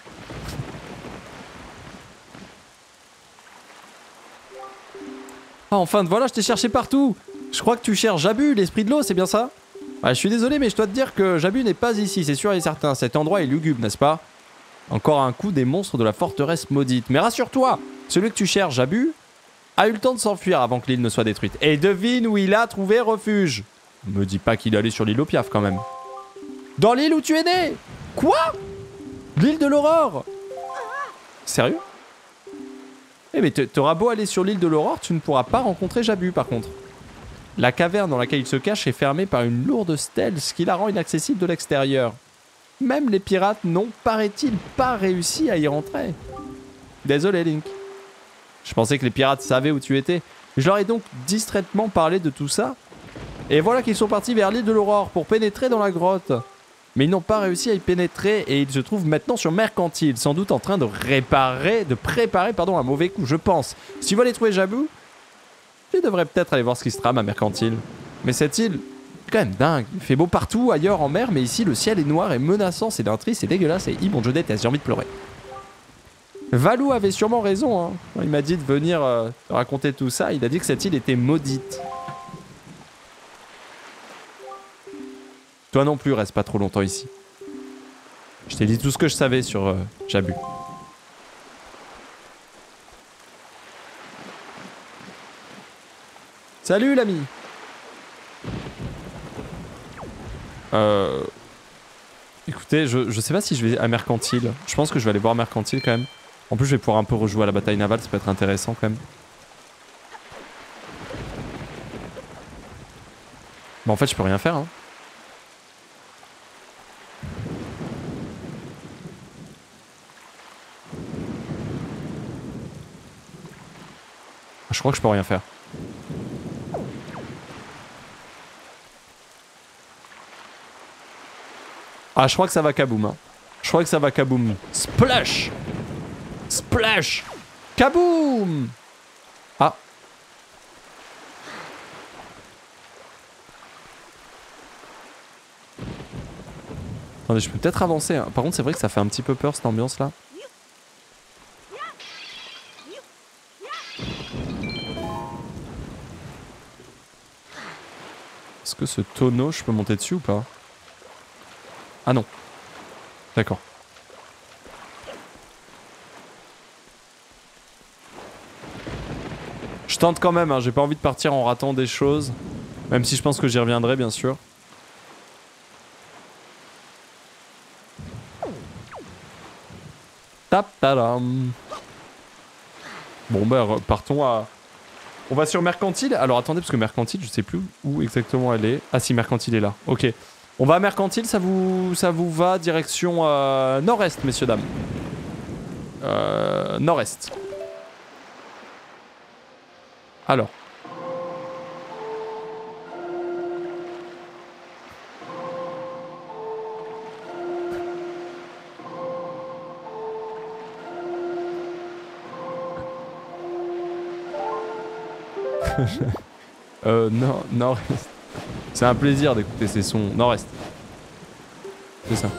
Ah enfin, voilà, je t'ai cherché partout. Je crois que tu cherches Jabu, l'esprit de l'eau, c'est bien ça? Ah, je suis désolé, mais je dois te dire que Jabu n'est pas ici, c'est sûr et certain. Cet endroit est lugubre, n'est-ce pas? Encore un coup des monstres de la forteresse maudite. Mais rassure-toi, celui que tu cherches, Jabu, a eu le temps de s'enfuir avant que l'île ne soit détruite. Et devine où il a trouvé refuge. Me dis pas qu'il est allé sur l'île au Piaf quand même. Dans l'île où tu es né? Quoi? L'île de l'Aurore? Sérieux? Eh mais t'auras beau aller sur l'île de l'Aurore, tu ne pourras pas rencontrer Jabu par contre. La caverne dans laquelle il se cache est fermée par une lourde stèle, ce qui la rend inaccessible de l'extérieur. Même les pirates n'ont, paraît-il, pas réussi à y rentrer. Désolé, Link. Je pensais que les pirates savaient où tu étais. Je leur ai donc distraitement parlé de tout ça. Et voilà qu'ils sont partis vers l'île de l'Aurore pour pénétrer dans la grotte. Mais ils n'ont pas réussi à y pénétrer et ils se trouvent maintenant sur Mercantile, sans doute en train de réparer, de préparer pardon, un mauvais coup, je pense. Si tu veux aller trouver Jabou, tu devrais peut-être aller voir ce qui se trame à Mercantile. Mais cette île, c'est quand même dingue. Il fait beau partout ailleurs en mer, mais ici le ciel est noir et menaçant, c'est d'un triste, c'est dégueulasse et hi, bon je déteste, j'ai envie de pleurer. Valou avait sûrement raison, hein. Quand il m'a dit de venir euh, raconter tout ça, il a dit que cette île était maudite. Toi non plus, reste pas trop longtemps ici. Je t'ai dit tout ce que je savais sur euh, Jabbu. Salut l'ami. Euh... Écoutez, je, je sais pas si je vais à Mercantile. Je pense que je vais aller voir Mercantile quand même. En plus, je vais pouvoir un peu rejouer à la bataille navale, ça peut être intéressant quand même. Bon, en fait, je peux rien faire, hein. Je crois que je peux rien faire. Ah, je crois que ça va kaboom, hein. Je crois que ça va kaboom. Splash! Splash! Kaboom! Ah. Attendez, je peux peut-être avancer, hein. Par contre, c'est vrai que ça fait un petit peu peur cette ambiance là. Est-ce que ce tonneau, je peux monter dessus ou pas? Ah non. D'accord. Je tente quand même, hein. J'ai pas envie de partir en ratant des choses. Même si je pense que j'y reviendrai, bien sûr. Tap-tadam. Bon bah partons à... On va sur Mercantile. Alors attendez, parce que Mercantile, je sais plus où exactement elle est. Ah si, Mercantile est là. Ok. On va à Mercantile, ça vous, ça vous va? Direction euh, nord-est, messieurs, dames. Euh, nord-est. Alors. euh, non, nord-est. C'est un plaisir d'écouter ces sons. Nord-est. C'est ça.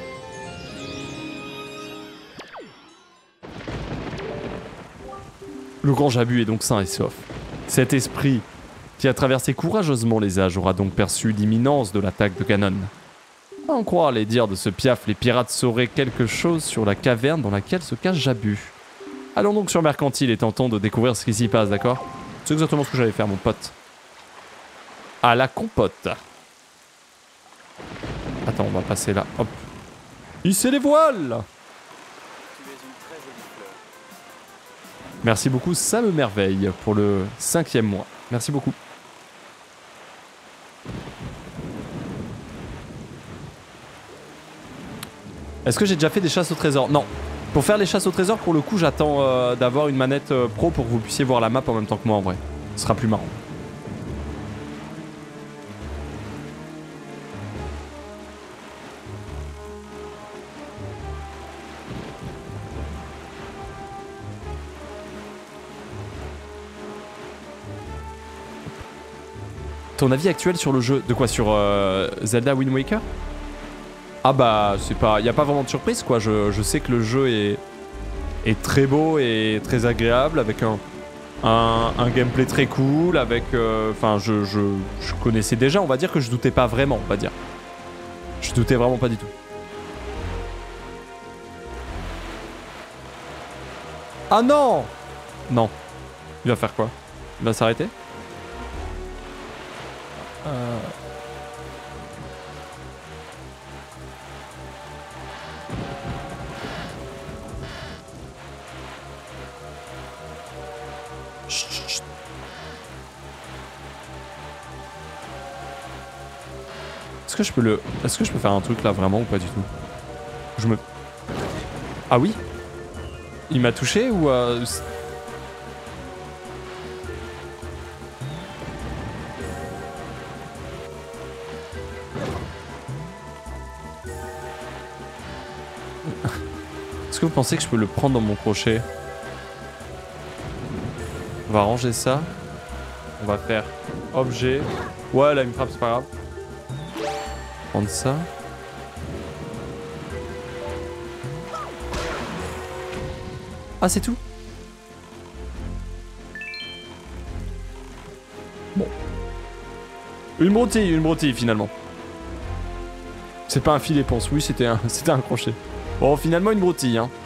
Le grand Jabbu est donc sain et sauf. Cet esprit, qui a traversé courageusement les âges, aura donc perçu l'imminence de l'attaque de Ganon. À en croire les dires de ce piaf, les pirates sauraient quelque chose sur la caverne dans laquelle se cache Jabbu. Allons donc sur Mercantile et tentons de découvrir ce qui s'y passe, d'accord? C'est exactement ce que j'allais faire, mon pote. À la compote. Attends, on va passer là. Hop. Hissez les voiles! Merci beaucoup, ça me merveille pour le cinquième mois. Merci beaucoup. Est-ce que j'ai déjà fait des chasses au trésor? Non. Pour faire les chasses au trésor, pour le coup, j'attends euh, d'avoir une manette euh, pro pour que vous puissiez voir la map en même temps que moi en vrai. Ce sera plus marrant. Ton avis actuel sur le jeu? De quoi? Sur euh, Zelda Wind Waker? Ah bah, c'est pas... Y a pas vraiment de surprise quoi, je, je sais que le jeu est, est très beau et très agréable, avec un, un, un gameplay très cool, avec... Enfin, euh, je, je, je connaissais déjà, on va dire que je doutais pas vraiment, on va dire. Je doutais vraiment pas du tout. Ah non! Non. Il va faire quoi? Il va s'arrêter? Euh... Chut, chut, chut. Est-ce que je peux le... Est-ce que je peux faire un truc là vraiment ou pas du tout? Je me... Ah oui? Il m'a touché ou... Euh... Est-ce que vous pensez que je peux le prendre dans mon crochet? On va ranger ça. On va faire objet. Ouais, là, il me frappe, c'est pas grave. Prendre ça. Ah, c'est tout? Bon. Une broutille, une broutille, finalement. C'est pas un fil éponce, oui, c'était un, c'était un crochet. Bon, finalement, une broutille, hein.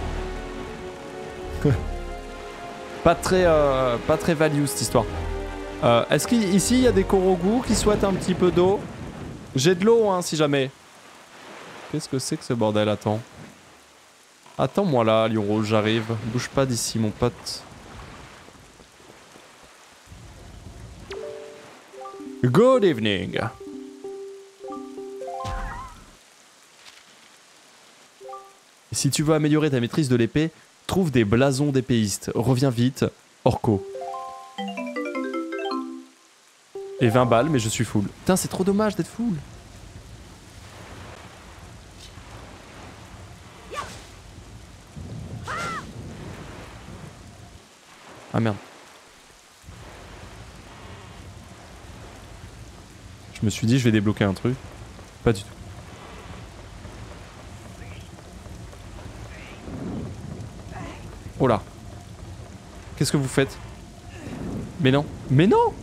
Pas très, euh, pas très value, cette histoire. Euh, Est-ce qu'ici, il y a des Korogu qui souhaitent un petit peu d'eau? J'ai de l'eau, hein, si jamais. Qu'est-ce que c'est que ce bordel? Attends. Attends-moi là, lion rouge, j'arrive. Bouge pas d'ici, mon pote. Good evening. Et si tu veux améliorer ta maîtrise de l'épée, trouve des blasons d'épéistes. Reviens vite, Orco. Et vingt balles, mais je suis full. Putain, c'est trop dommage d'être full. Ah merde. Je me suis dit je vais débloquer un truc. Pas du tout. Oh là. Qu'est-ce que vous faites? Mais non. Mais non!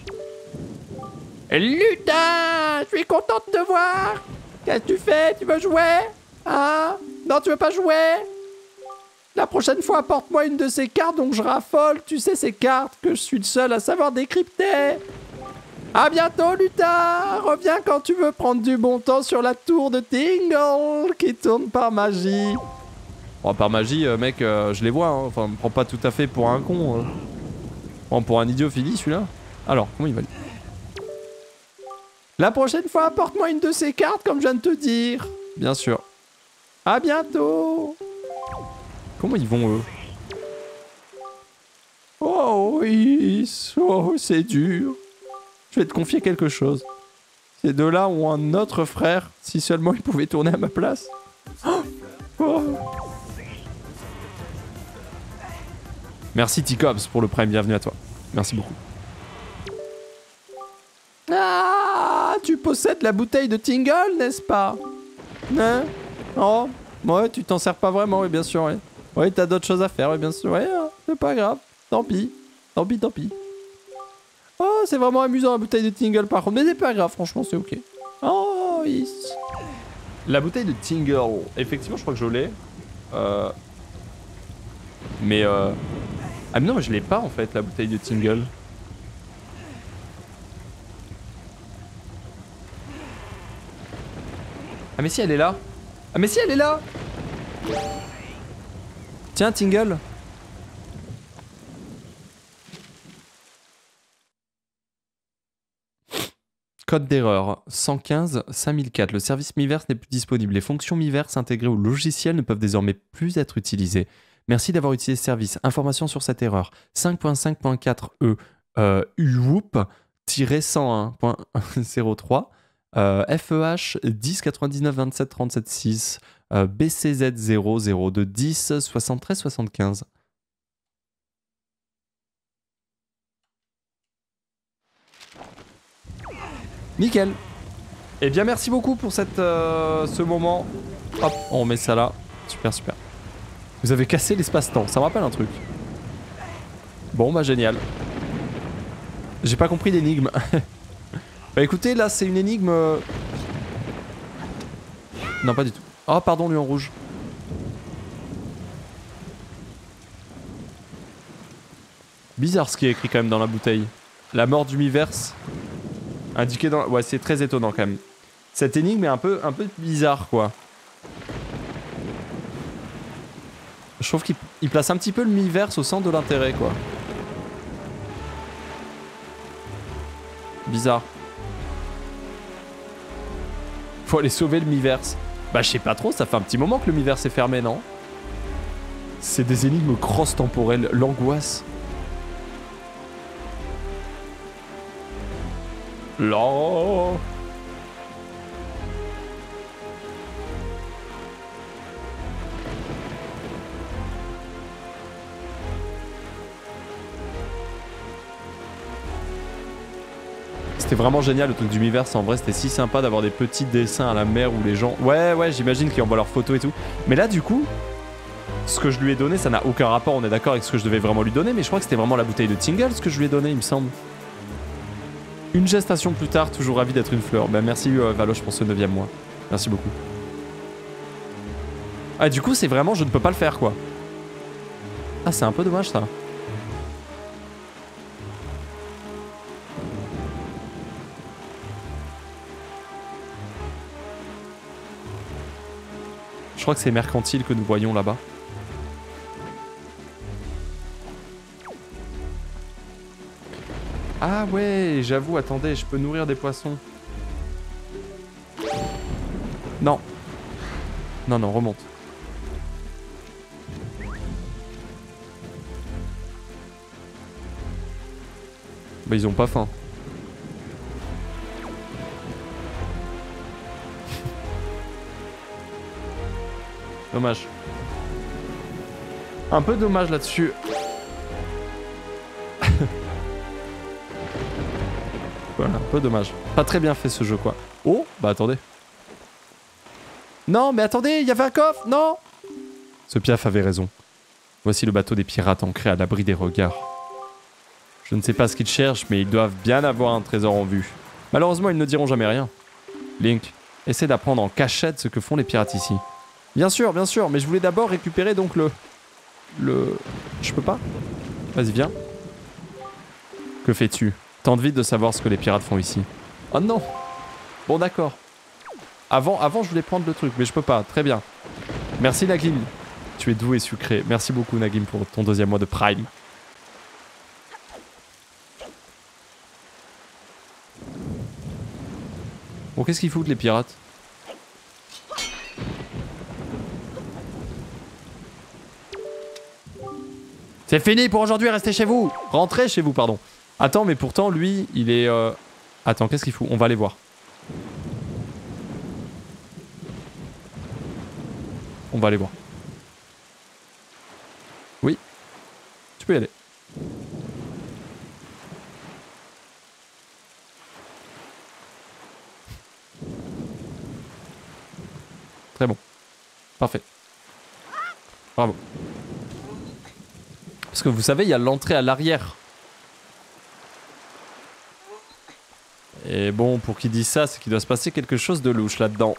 Lutin! Je suis contente de te voir! Qu'est-ce que tu fais? Tu veux jouer? Hein? Non, tu veux pas jouer? La prochaine fois, apporte-moi une de ces cartes dont je raffole. Tu sais, ces cartes que je suis le seul à savoir décrypter. À bientôt, Lutin. Reviens quand tu veux prendre du bon temps sur la tour de Tingle qui tourne par magie. Bon, par magie, euh, mec, euh, je les vois. Hein. Enfin, me prends pas tout à fait pour un con. Hein. Bon, pour un idiot fini, celui-là. Alors, comment il va? La prochaine fois, apporte-moi une de ces cartes comme je viens de te dire. Bien sûr. À bientôt. Comment ils vont, eux? Oh oui, oh, c'est dur. Je vais te confier quelque chose. Ces deux-là ont un autre frère. Si seulement ils pouvaient tourner à ma place. Oh, oh. Merci T-Cops pour le prime, bienvenue à toi. Merci beaucoup. Ah, tu possèdes la bouteille de Tingle, n'est-ce pas? Hein? Oh, ouais, tu t'en sers pas vraiment, oui, bien sûr, ouais. Ouais, t'as d'autres choses à faire, oui, bien sûr, ouais, c'est pas grave. Tant pis, tant pis, tant pis. Oh, c'est vraiment amusant la bouteille de Tingle par contre, mais c'est pas grave, franchement, c'est ok. Oh, yes. La bouteille de Tingle, effectivement, je crois que je l'ai. Euh... Mais euh... Ah mais non, mais je l'ai pas en fait, la bouteille de Tingle. Ah mais si, elle est là. Ah mais si, elle est là. Tiens, Tingle. Code d'erreur cent quinze cinq mille quatre. Le service Miiverse n'est plus disponible. Les fonctions Miiverse intégrées au logiciel ne peuvent désormais plus être utilisées. Merci d'avoir utilisé ce service. Information sur cette erreur. cinq point cinq point quatre E euh, U W O P cent un point zéro trois euh, F E H dix quatre-vingt-dix-neuf vingt-sept trente-sept six euh, B C Z zéro zéro deux dix soixante-treize soixante-quinze. Nickel. Eh bien merci beaucoup pour cette, euh, ce moment. Hop, on met ça là. Super, super. Vous avez cassé l'espace-temps, ça me rappelle un truc. Bon bah génial. J'ai pas compris l'énigme. Bah écoutez, là c'est une énigme... euh... Non pas du tout. Oh pardon, lion rouge. Bizarre ce qui est écrit quand même dans la bouteille. La mort du Miiverse. Indiqué dans... Ouais, c'est très étonnant quand même. Cette énigme est un peu, un peu bizarre, quoi. Je trouve qu'il place un petit peu le Miiverse au centre de l'intérêt, quoi. Bizarre. Faut aller sauver le Miiverse. Bah je sais pas trop, ça fait un petit moment que l'univers s'est fermé, non? C'est des énigmes cross-temporelles, l'angoisse. Là. C'était vraiment génial le truc d'univers, en vrai c'était si sympa d'avoir des petits dessins à la mer où les gens... Ouais ouais j'imagine qu'ils envoient leurs photos et tout. Mais là du coup, ce que je lui ai donné ça n'a aucun rapport, on est d'accord avec ce que je devais vraiment lui donner, mais je crois que c'était vraiment la bouteille de Tingles que je lui ai donné il me semble. Une gestation plus tard, toujours ravi d'être une fleur. Bah merci euh, Valoche pour ce neuvième mois. Merci beaucoup. Ah du coup c'est vraiment je ne peux pas le faire quoi. Ah c'est un peu dommage ça. Je crois que c'est mercantile que nous voyons là-bas. Ah ouais, j'avoue, attendez, je peux nourrir des poissons. Non. Non, non, remonte. Bah ils ont pas faim. Dommage. Un peu dommage là-dessus. Voilà, un peu dommage. Pas très bien fait ce jeu quoi. Oh, bah attendez. Non, mais attendez, il y avait un coffre, non. Ce Piaf avait raison. Voici le bateau des pirates ancré à l'abri des regards. Je ne sais pas ce qu'ils cherchent, mais ils doivent bien avoir un trésor en vue. Malheureusement, ils ne diront jamais rien. Link, essaie d'apprendre en cachette ce que font les pirates ici. Bien sûr, bien sûr, mais je voulais d'abord récupérer donc le... Le... Je peux pas? Vas-y, viens. Que fais-tu? Tente vite de savoir ce que les pirates font ici. Oh non. Bon, d'accord. Avant, avant, je voulais prendre le truc, mais je peux pas. Très bien. Merci, Nagim. Tu es doux et sucré. Merci beaucoup, Nagim, pour ton deuxième mois de Prime. Bon, qu'est-ce qu'ils foutent, les pirates? C'est fini pour aujourd'hui, restez chez vous. Rentrez chez vous, pardon. Attends, mais pourtant, lui, il est... Euh... Attends, qu'est-ce qu'il fout? On va aller voir. On va aller voir. Oui. Tu peux y aller. Très bon. Parfait. Bravo. Parce que vous savez, il y a l'entrée à l'arrière. Et bon, pour qu'il dise ça, c'est qu'il doit se passer quelque chose de louche là-dedans.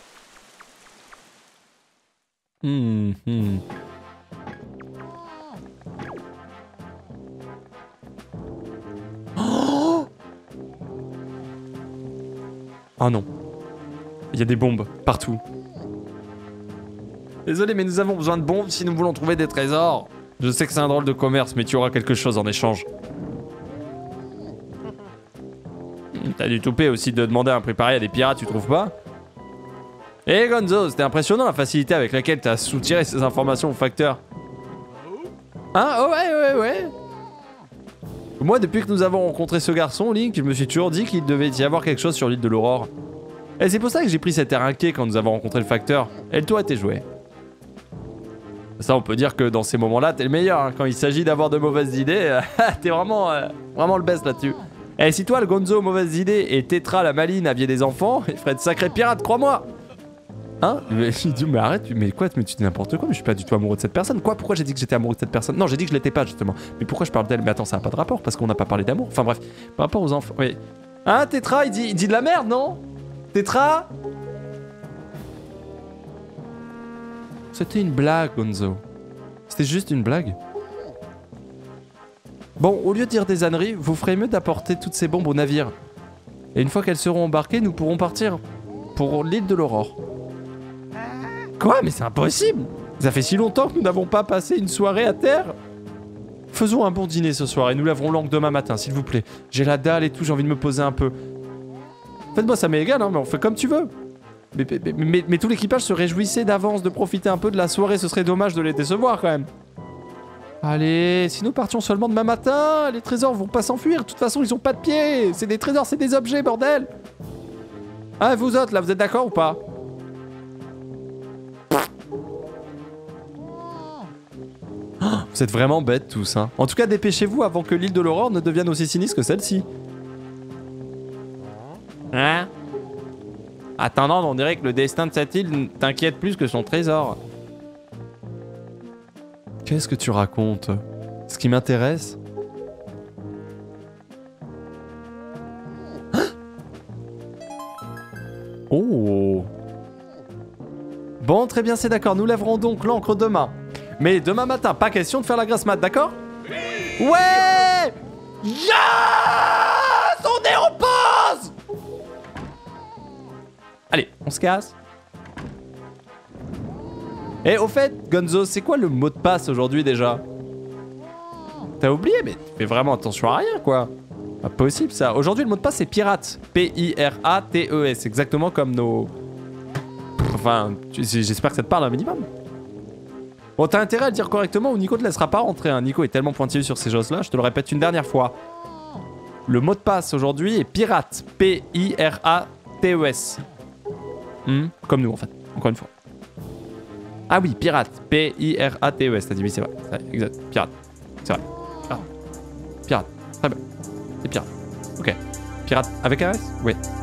Hum, hum. Oh, oh non. Il y a des bombes partout. Désolé, mais nous avons besoin de bombes si nous voulons trouver des trésors. Je sais que c'est un drôle de commerce, mais tu auras quelque chose en échange. T'as du toupet aussi de demander un préparé à des pirates, tu trouves pas? Eh hey Gonzo, c'était impressionnant la facilité avec laquelle t'as soutiré ces informations au facteur. Hein? Oh ouais, ouais, ouais. Moi, depuis que nous avons rencontré ce garçon, Link, je me suis toujours dit qu'il devait y avoir quelque chose sur l'île de l'Aurore. Et c'est pour ça que j'ai pris cet air inquiet quand nous avons rencontré le facteur. Et le toit était joué. Ça, on peut dire que dans ces moments-là, t'es le meilleur. Hein. Quand il s'agit d'avoir de mauvaises idées, t'es vraiment, euh, vraiment le best là-dessus. Et si toi, le Gonzo, mauvaise idée, et Tetra, la maline, aviez des enfants, il ferait de sacrés pirates, crois-moi. Hein? Mais, mais arrête, mais quoi, mais tu dis n'importe quoi, mais je suis pas du tout amoureux de cette personne. Quoi? Pourquoi j'ai dit que j'étais amoureux de cette personne? Non, j'ai dit que je l'étais pas, justement. Mais pourquoi je parle d'elle? Mais attends, ça n'a pas de rapport, parce qu'on n'a pas parlé d'amour. Enfin bref, par rapport aux enfants. Oui. Hein, Tetra, il dit, il dit de la merde, non? Tetra? C'était une blague, Gonzo. C'était juste une blague. Bon, au lieu de dire des âneries, vous ferez mieux d'apporter toutes ces bombes au navire. Et une fois qu'elles seront embarquées, nous pourrons partir pour l'île de l'Aurore. Quoi? Mais c'est impossible! Ça fait si longtemps que nous n'avons pas passé une soirée à terre. Faisons un bon dîner ce soir et nous laverons l'angle demain matin, s'il vous plaît. J'ai la dalle et tout, j'ai envie de me poser un peu. Faites-moi ça m'est égal, hein, mais on fait comme tu veux. Mais, mais, mais, mais tout l'équipage se réjouissait d'avance de profiter un peu de la soirée, ce serait dommage de les décevoir quand même. Allez, si nous partions seulement demain matin, les trésors vont pas s'enfuir, de toute façon ils ont pas de pieds, c'est des trésors, c'est des objets, bordel. Ah, vous autres là, vous êtes d'accord ou pas? Vous êtes vraiment bêtes tous, hein. En tout cas, dépêchez-vous avant que l'île de l'Aurore ne devienne aussi sinistre que celle-ci. Hein? Attendant, on dirait que le destin de cette île t'inquiète plus que son trésor. Qu'est-ce que tu racontes? Ce qui m'intéresse... Oh! Bon, très bien, c'est d'accord. Nous lèverons donc l'encre demain. Mais demain matin, pas question de faire la grasse mat, d'accord? Oui. Ouais! Yes! On est en pause! Allez, on se casse. Et au fait, Gonzo, c'est quoi le mot de passe aujourd'hui déjà? T'as oublié? Mais tu fais vraiment attention à rien, quoi. Pas possible, ça. Aujourd'hui, le mot de passe, c'est pirate. P I R A T E S. Exactement comme nos... Enfin, j'espère que ça te parle un minimum. Bon, t'as intérêt à le dire correctement ou Nico te laissera pas rentrer. Hein. Nico est tellement pointilleux sur ces choses-là, je te le répète une dernière fois. Le mot de passe aujourd'hui est pirate. P I R A T E S. Hmm, comme nous, en fait. Encore une fois. Ah oui, pirate. P I R A T E S. T'as dit oui, c'est vrai. Exact. Pirate. C'est vrai. Pirate. Pirate. Très bien. C'est pirate. Ok. Pirate avec un S? Oui.